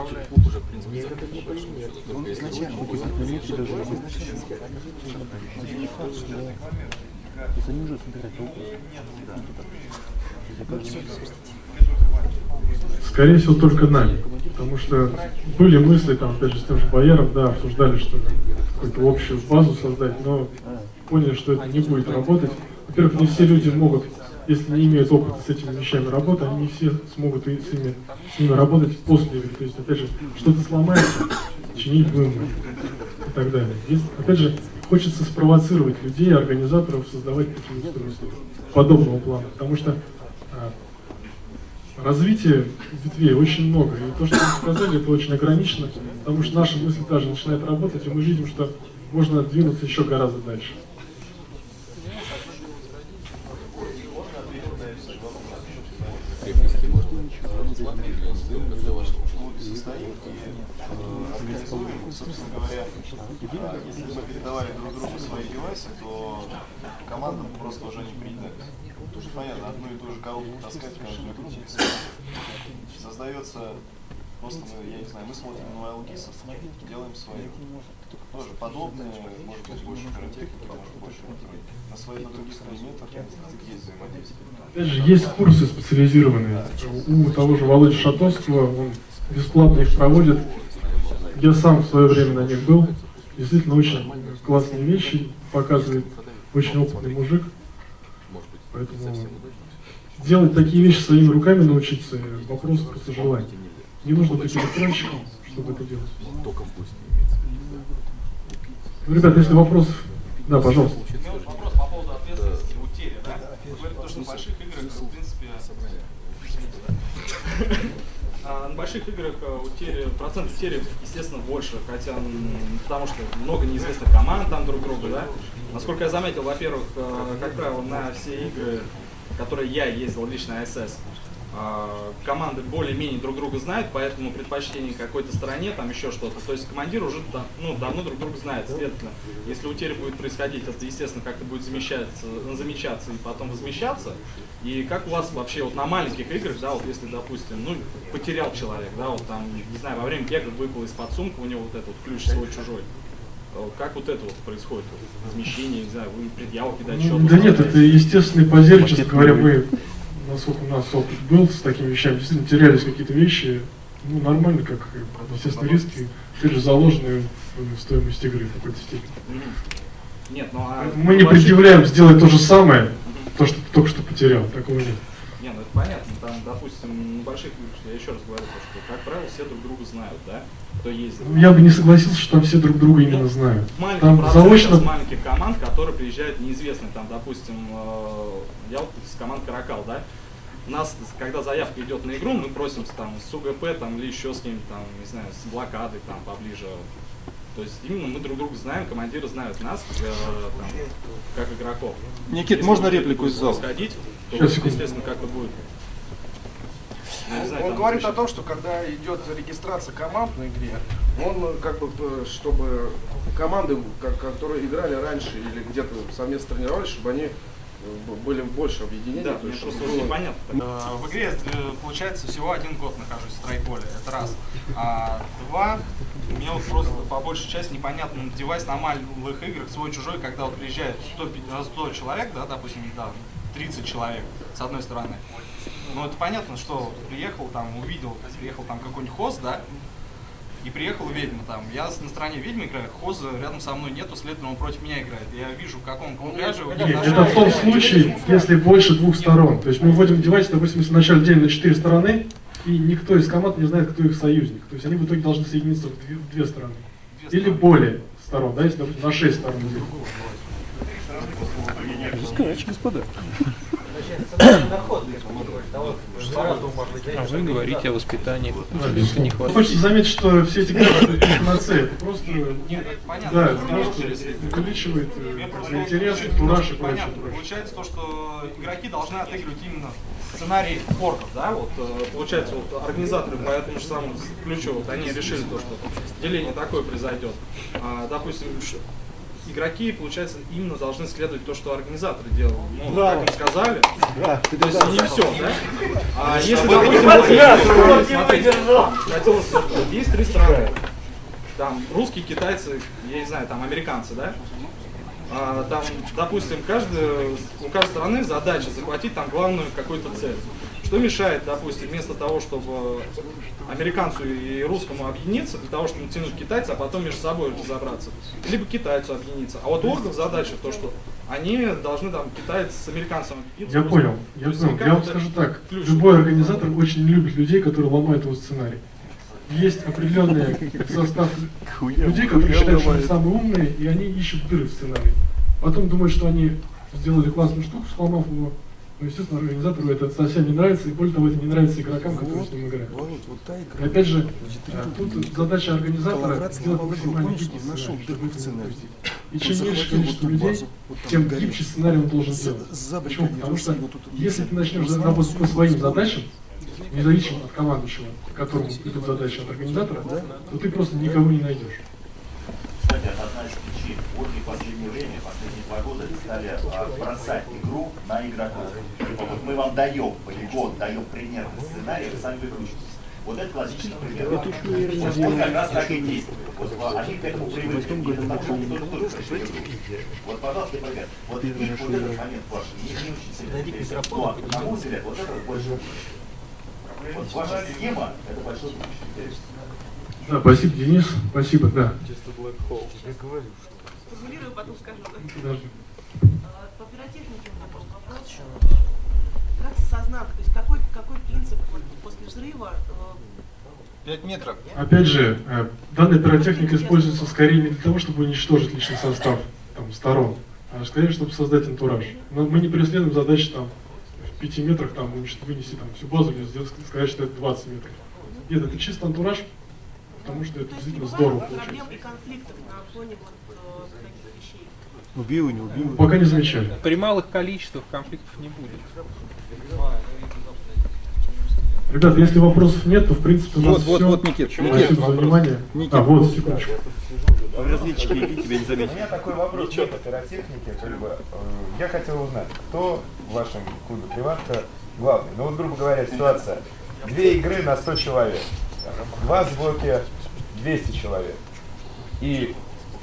Скорее всего, только нами. Потому что были мысли, там, опять же, с тем же Бояром, да, обсуждали, что какую-то общую базу создать, но поняли, что это не будет работать. Во-первых, не все люди могут, если не имеют опыта с этими вещами работы, они не все смогут и с ними, с ними работать после игры. То есть, опять же, что-то сломается, чинить будем и так далее. Есть, опять же, хочется спровоцировать людей, организаторов, создавать такие устройства подобного плана, потому что а, развитие ветвей очень много, и то, что вы сказали, это очень ограничено, потому что наша мысль даже начинает работать, и мы видим, что можно двинуться еще гораздо дальше. Состоит и организуем, собственно говоря, если бы мы передавали друг другу свои девайсы, то командам просто уже не принять. Тоже понятно, одну и ту же коробку таскать каждую игру. Создается просто, я не знаю, мы смотрим на айлгисов, делаем свои. Тоже подобные, может быть, больше пиротехники, может больше электроники. На своих, на других элементах есть взаимодействие. Опять же, есть курсы специализированные. У того же Володи Шатовского, он бесплатно их проводит. Я сам в свое время на них был. Действительно, очень классные вещи показывает. Очень опытный мужик. Поэтому делать такие вещи своими руками научиться, вопрос просто желания. Не нужно быть электронщиком, чтобы это делать. Ну, ребята, если вопросов... Да, пожалуйста. Вопрос по поводу ответственности в утери, да? Вы говорите, что в больших играх, в принципе, а, на больших играх утери, процент утери, естественно, больше, хотя, потому что много неизвестных команд там друг друга, да? Насколько я заметил, во-первых, как правило, на все игры, которые я ездил лично эс эс, команды более-менее друг друга знают, поэтому предпочтение какой-то стороне, там еще что-то. То есть командир уже ну, давно друг друга знает. Следовательно, если утеря будет происходить, это, естественно, как-то будет замечаться, замечаться и потом возмещаться. И как у вас вообще вот на маленьких играх, да, вот если, допустим, ну, потерял человек, да, вот там, не знаю, во время бега выпал из-под сумки у него вот этот вот ключ свой-чужой. Как вот это вот происходит? Возмещение, не знаю, вы предъяву кидать, счет? Да нет, это естественный позер, честно говоря, мы... У нас насколько у нас опыт был с такими вещами, действительно терялись какие-то вещи, ну, нормально, как, естественно, риски, опять же, заложенные в стоимость игры в какой-то степени. Нет, ну а... Мы не предъявляем сделать то же самое, то, что только что потерял, такого нет. Не, ну это понятно, там, допустим, на больших играх, я еще раз говорю, что, как правило, все друг друга знают, да, кто ездит. Ну, я бы не согласился, что там все друг друга именно знают. Маленький Там процент заочно... из маленьких команд, которые приезжают неизвестные, там, допустим, э, я вот с команд Каракал, да, у нас, когда заявка идет на игру, мы просимся там с УГП там, или еще с кем-то, там, не знаю, с блокадой там поближе. То есть именно мы друг друга знаем, командиры знают нас, как, э, там, как игроков. Никит, если можно реплику из зала? Сходить, то, Сейчас, естественно, как-то будет. Ну, знаю, Он там, говорит еще... о том, что когда идет регистрация команд на игре, он как бы, чтобы команды, которые играли раньше или где-то совместно тренировались, чтобы они были больше объединены. Да, то есть, просто было... непонятно. В игре, получается, всего один год нахожусь в страйкболе, это раз. А два, мне вот просто по большей части непонятно девайс на малых играх свой-чужой, когда вот приезжает сто человек, да, допустим, да, тридцать человек с одной стороны. Ну это понятно, что приехал там, увидел, приехал там какой-нибудь хост, да, и приехала ведьма там. Я на стороне ведьмы играю, хоза рядом со мной нету, следовательно, он против меня играет. Я вижу, в каком камуфляже... Нет, это в том случае, если больше двух сторон. То есть мы вводим девайс, допустим, если вначале делим на четыре стороны, и никто из команд не знает, кто их союзник. То есть они в итоге должны соединиться в две, в две стороны. Две Или стороны. более сторон, да, если, допустим, на шесть сторон делим. Скач, господа. А вы говорите о воспитании. Не хочется заметить, что все эти игры панацея, это просто, да, просто увеличивает интерес, кураж и прочее. Получается то, что игроки должны отыгрывать именно сценарий орков, да, вот Получается, вот организаторы по этому же самому ключу, вот они решили то, что деление такое произойдет. А, допустим, игроки, получается, именно должны следовать то, что организаторы делают. Ну, как им сказали. Да, то есть не все, да? А если, допустим, вот есть, смотрите, хотелось, вот есть три страны. Там русские, китайцы, я не знаю, там американцы, да? А, там, допустим, каждый, у каждой страны задача захватить там главную какую-то цель. Что мешает, допустим, вместо того, чтобы американцу и русскому объединиться, для того, чтобы натянуть китайца, а потом между собой разобраться, либо китайцу объединиться. А вот у орков задача то, что они должны там китайцы с американцем объединиться. Я понял, я понял. Я вам скажу так, любой организатор очень не любит людей, которые ломают его сценарий. Есть определенный состав людей, которые считают, что они самые умные, и они ищут дыры в сценарии. Потом думают, что они сделали классную штуку, сломав его. Но, естественно, организатору это совсем не нравится, и более того, это не нравится игрокам, которые с ним играют. И опять же, тут задача организатора сделать максимально гибкий сценарий. И чем меньше количество людей, тем гибче сценарий он должен делать. Почему? Потому что если ты начнешь работать по своим задачам, независимо от командующего, которому идут задачи от организатора, то ты просто никого не найдешь. Кстати, это одна из причин. Вот и в последнее время, последние два года стали а, бросать игру на игроков. Типа, вот мы вам даем полигон, даем примерный сценарий, вы сами выкручиваетесь. Вот это классический пример. Вот, вот как раз так и действует. Вот, они к этому привыкли. Это так, что никто не пришли. Вот, пожалуйста, пример. Вот, и вот этот момент ваш, не, не очень сильно. Но, на мой взгляд, вот это больше. Вот ваша схема, это большой будущее. Да, спасибо, Денис. Спасибо, да. Формулирую, потом скажу. Даже. По пиротехнике вопрос. Как сознак, то есть какой, какой принцип вот, после взрыва? пять метров. Опять же, данная пиротехника используется скорее не для того, чтобы уничтожить личный состав там, сторон, а скорее, чтобы создать антураж. Но мы не преследуем задачи там, в пяти метрах там, вынести там, всю базу или сделать, сказать, что это двадцать метров. Нет, это чисто антураж, потому что это действительно здорово получается. Проблем и конфликтов на фоне вот, э, таких вещей? Убил и не убил. Пока не замечали. При малых количествах конфликтов не будет. Ребята, если вопросов нет, то в принципе у нас вот, все. Вот, вот, Никит. Спасибо за внимание. Никит. А, вот, секундочку. Разведчики, иди, тебя не заметили. У меня такой вопрос по пиротехнике. Как бы, э, я хотел узнать, кто в вашем клубе «Приватка» главный? Ну вот, грубо говоря, ситуация. Две игры на сто человек. Два в блоке двести человек. И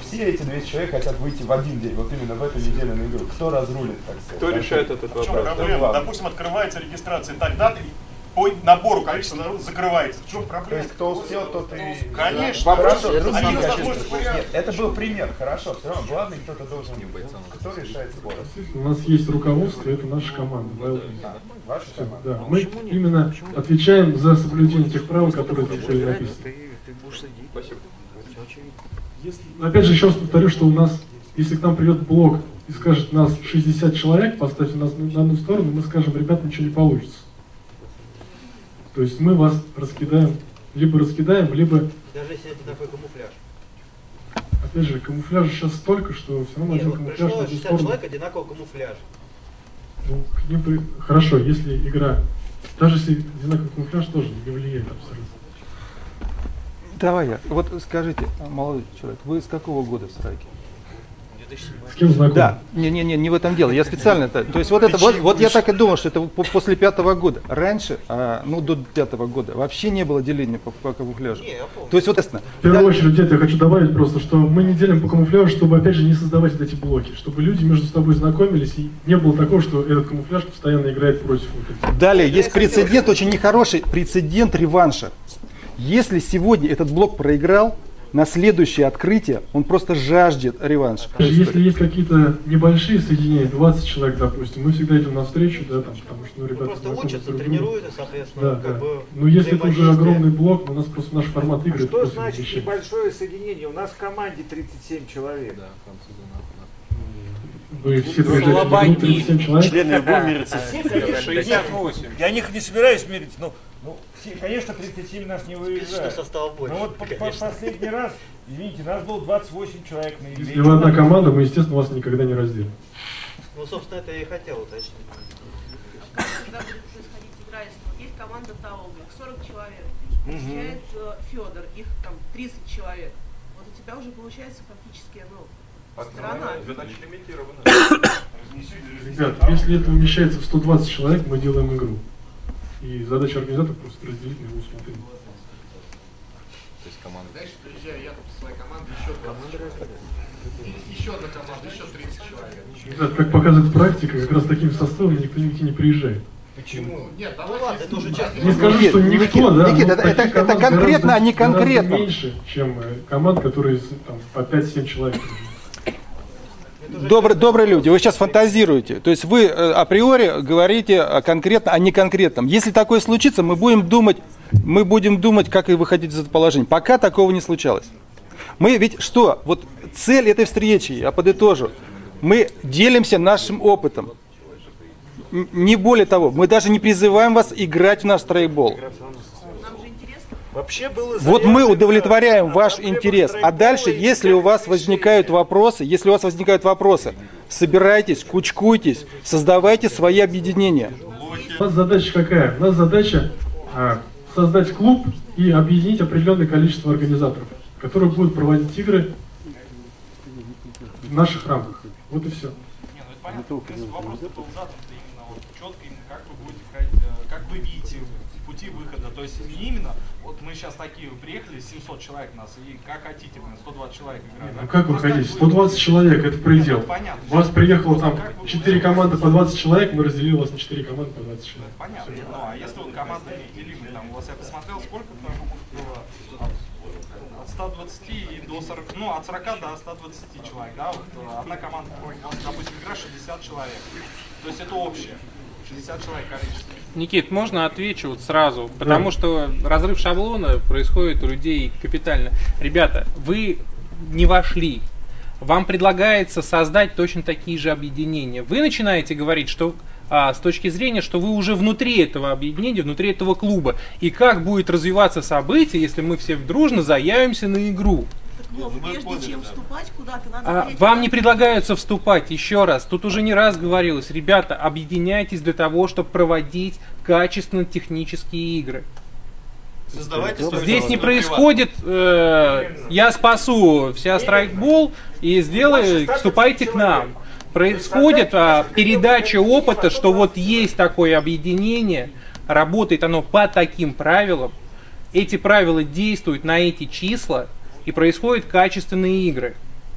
все эти двести человек хотят выйти в один день, вот именно в эту неделю на игру. Кто разрулит, так сказать? Кто решает этот В чем вопрос? проблема? Допустим, открывается регистрация тогда, по набору количества народа закрывается. В чем проблема? То есть кто успел, тот и... Конечно. Хорошо, Это другие самое качества. сложное. Нет, это был пример, хорошо, все равно главный кто-то должен быть. Кто решает спор? У нас есть руководство, это наша команда. А, ваша команда? Да, мы именно отвечаем за соблюдение тех правил, которые здесь были написаны. Спасибо. Если, опять же, еще раз повторю, что у нас, если к нам придет блок и скажет, нас шестьдесят человек, поставьте нас на одну сторону, мы скажем, ребята, ничего не получится. То есть мы вас раскидаем, либо раскидаем, либо... Даже если это такой камуфляж. Опять же, камуфляжа сейчас столько, что все равно Нет, один вот камуфляж пришло на одну шестьдесят сторону. человек одинакового камуфляжа. Ну, к ним при... Хорошо, если игра, даже если одинаковый камуфляж, тоже не влияет абсолютно. Давай я. Вот скажите, молодой человек, вы с какого года в страйке? С кем знакомы? Да, не-не-не, не в этом дело. Я специально это. То есть вот это вот, вот я так и думал, что это по- после пятого года. Раньше, а, ну до пятого года, вообще не было деления по, по камуфляжу. То есть вот ясно. В первую очередь, дед, я хочу добавить просто, что мы не делим по камуфляжу, чтобы опять же не создавать вот эти блоки, чтобы люди между собой знакомились и не было такого, что этот камуфляж постоянно играет против вот этих. Далее есть прецедент, очень нехороший прецедент реванша. Если сегодня этот блок проиграл, на следующее открытие он просто жаждет реванша. Если есть какие-то небольшие соединения, двадцать человек, допустим, мы всегда идем навстречу, да, там, потому что ну, ребята Просто знакомы учатся, друг с другом. тренируются, соответственно, Да, как да. бы Но если это уже взаимодействие. огромный блок, у нас просто наш формат игры. это Что просто значит вещей. небольшое соединение? У нас в команде тридцать семь человек. Вы все приезжаете в игру, тридцать семь человек. Члены ВГУ мерятся. шестьдесят восемь. Я не, не собираюсь мерить, но, ну, все, конечно, тридцать семь нас не Что выезжает. состава больше, Но вот по- по- конечно. последний раз, извините, нас было двадцать восемь человек на игре. Если вы одна команда, мы, естественно, вас никогда не разделим. Ну, собственно, это я и хотел уточнить. Когда будет происходить игра, если вот есть команда Таолга, их сорок человек, Мгм. встречает э, Федор, их там тридцать человек. Вот у тебя уже получается фактически, ну, сторона. Задача лимитирована. Ребят, если это умещается в сто двадцать человек, мы делаем игру. И задача организатора просто разделить на его усмотрение. То есть команда. Дальше приезжаю я там со своей командой, еще двадцать человек. Еще одна команда, еще тридцать человек. Ребят, как показывает практика, как раз таким составом никто нигде не приезжает. Почему? Нет, Ну ладно, это уже часто. Не скажу, что Никит, никто, да, Никит, но это- таких это- это команд конкретно, а не гораздо- гораздо конкретно. меньше, чем э, команд, которые с- там, по пять-семь человек. Добрые, добрые люди, вы сейчас фантазируете. То есть вы э, априори говорите э, конкретно, а не конкретном. Если такое случится, мы будем думать, мы будем думать, как и выходить из этого положения. Пока такого не случалось. Мы ведь что? Вот цель этой встречи, я подытожу. Мы делимся нашим опытом. Н- Не более того, мы даже не призываем вас играть в наш страйкбол. Вообще было Вот мы заявлено- удовлетворяем ваш интерес. А дальше, если у вас возникают вопросы, если у вас возникают вопросы, собирайтесь, кучкуйтесь, создавайте свои объединения. У нас задача какая? У нас задача а, создать клуб и объединить определенное количество организаторов, которые будут проводить игры в наших рамках. Вот и все. Не, ну это понятно. В принципе, вопрос был задан именно вот четко, именно как вы будете ходить, э, как вы видите пути выхода. То есть не именно, вот мы сейчас такие приехали, семьсот человек нас, и как хотите, блин, сто двадцать человек играют. Ну как вы хотите? сто двадцать человек, это предел. понятно. У вас приехало там четыре команды по двадцать человек, мы разделили вас на четыре команды по двадцать человек. Понятно. Ну, а если вот команда неделимая, там, у вас я посмотрел, сколько там было? От ста двадцати и до сорока, ну, от сорока до ста двадцати человек, да, вот э, одна команда, у вас, допустим, игра шестьдесят человек. То есть это общее. шестьдесят человек количество. Никит, можно отвечу вот сразу, потому что разрыв шаблона происходит у людей капитально. Ребята, вы не вошли. Вам предлагается создать точно такие же объединения. Вы начинаете говорить, что а, с точки зрения, что вы уже внутри этого объединения, внутри этого клуба. И как будет развиваться событие, если мы все дружно заявимся на игру. Вов, прежде чем вступать куда-то, надо А, понять, вам как- не предлагаются вступать, еще раз, тут уже не раз говорилось, ребята, объединяйтесь для того, чтобы проводить качественно технические игры. Создавайте свою Здесь не собственную происходит, э, я спасу вся страйкбол и сделаю, вступайте к нам. Происходит а, передача опыта, что вот есть такое объединение, работает оно по таким правилам, эти правила действуют на эти числа, и происходят качественные игры.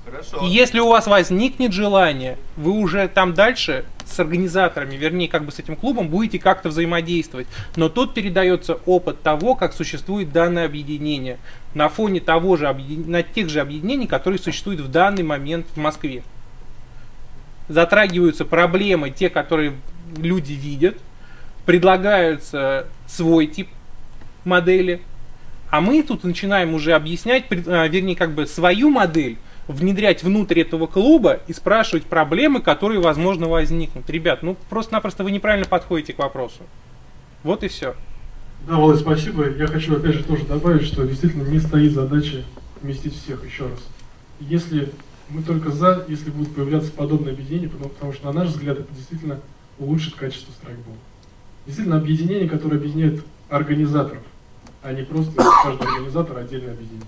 Хорошо. И если у вас возникнет желание, вы уже там дальше с организаторами, вернее, как бы с этим клубом, будете как-то взаимодействовать. Но тут передается опыт того, как существует данное объединение на фоне того же объедин... на тех же объединений, которые существуют в данный момент в Москве. Затрагиваются проблемы, те, которые люди видят, предлагаются свой тип модели, а мы тут начинаем уже объяснять, вернее, как бы свою модель, внедрять внутрь этого клуба и спрашивать проблемы, которые, возможно, возникнут. Ребят, ну просто-напросто вы неправильно подходите к вопросу. Вот и все. Да, Володь, спасибо. Я хочу опять же тоже добавить, что действительно не стоит задача вместить всех еще раз. Если мы только за, если будут появляться подобные объединения, потому, потому что, на наш взгляд, это действительно улучшит качество страйкбола. Действительно, объединение, которое объединяет организаторов, а не просто каждый организатор отдельное объединение.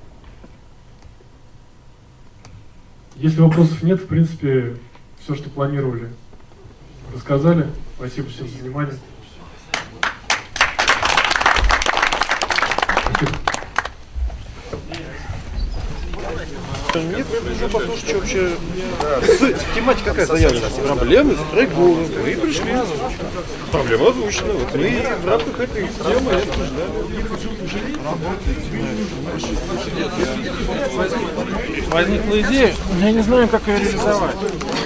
Если вопросов нет, в принципе, все, что планировали, рассказали. Спасибо всем за внимание. Нет, нужно послушать, что вообще... Тематика какая заявлена? Проблемы с страйкболом. Мы пришли. Проблема озвучена. Вот мы в рамках этой темы обсуждали. Возникла идея, но я не знаю, как ее реализовать.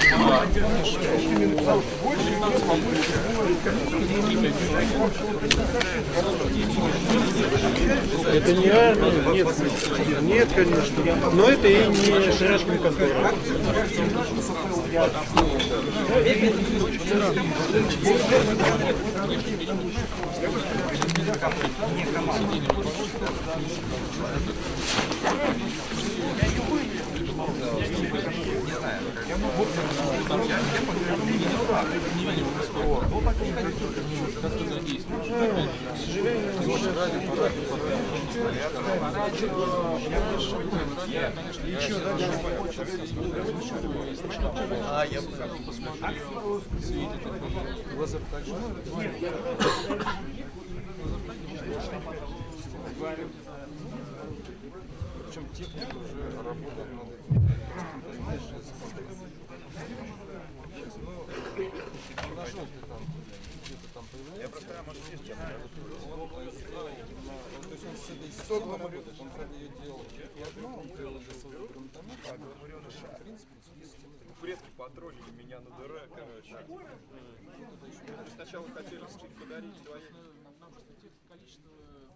Это не армия, нет, нет, конечно, но это и не шарашками контора. А, я посмотрю. Причем техника уже работает над я просто, может, здесь что он работает, он, правда, ее делал и одно, он делал для своего гранатомета, а говорю, в принципе, Предки потроллили меня на дыра, короче. Сначала хотели подарить. Нам просто количество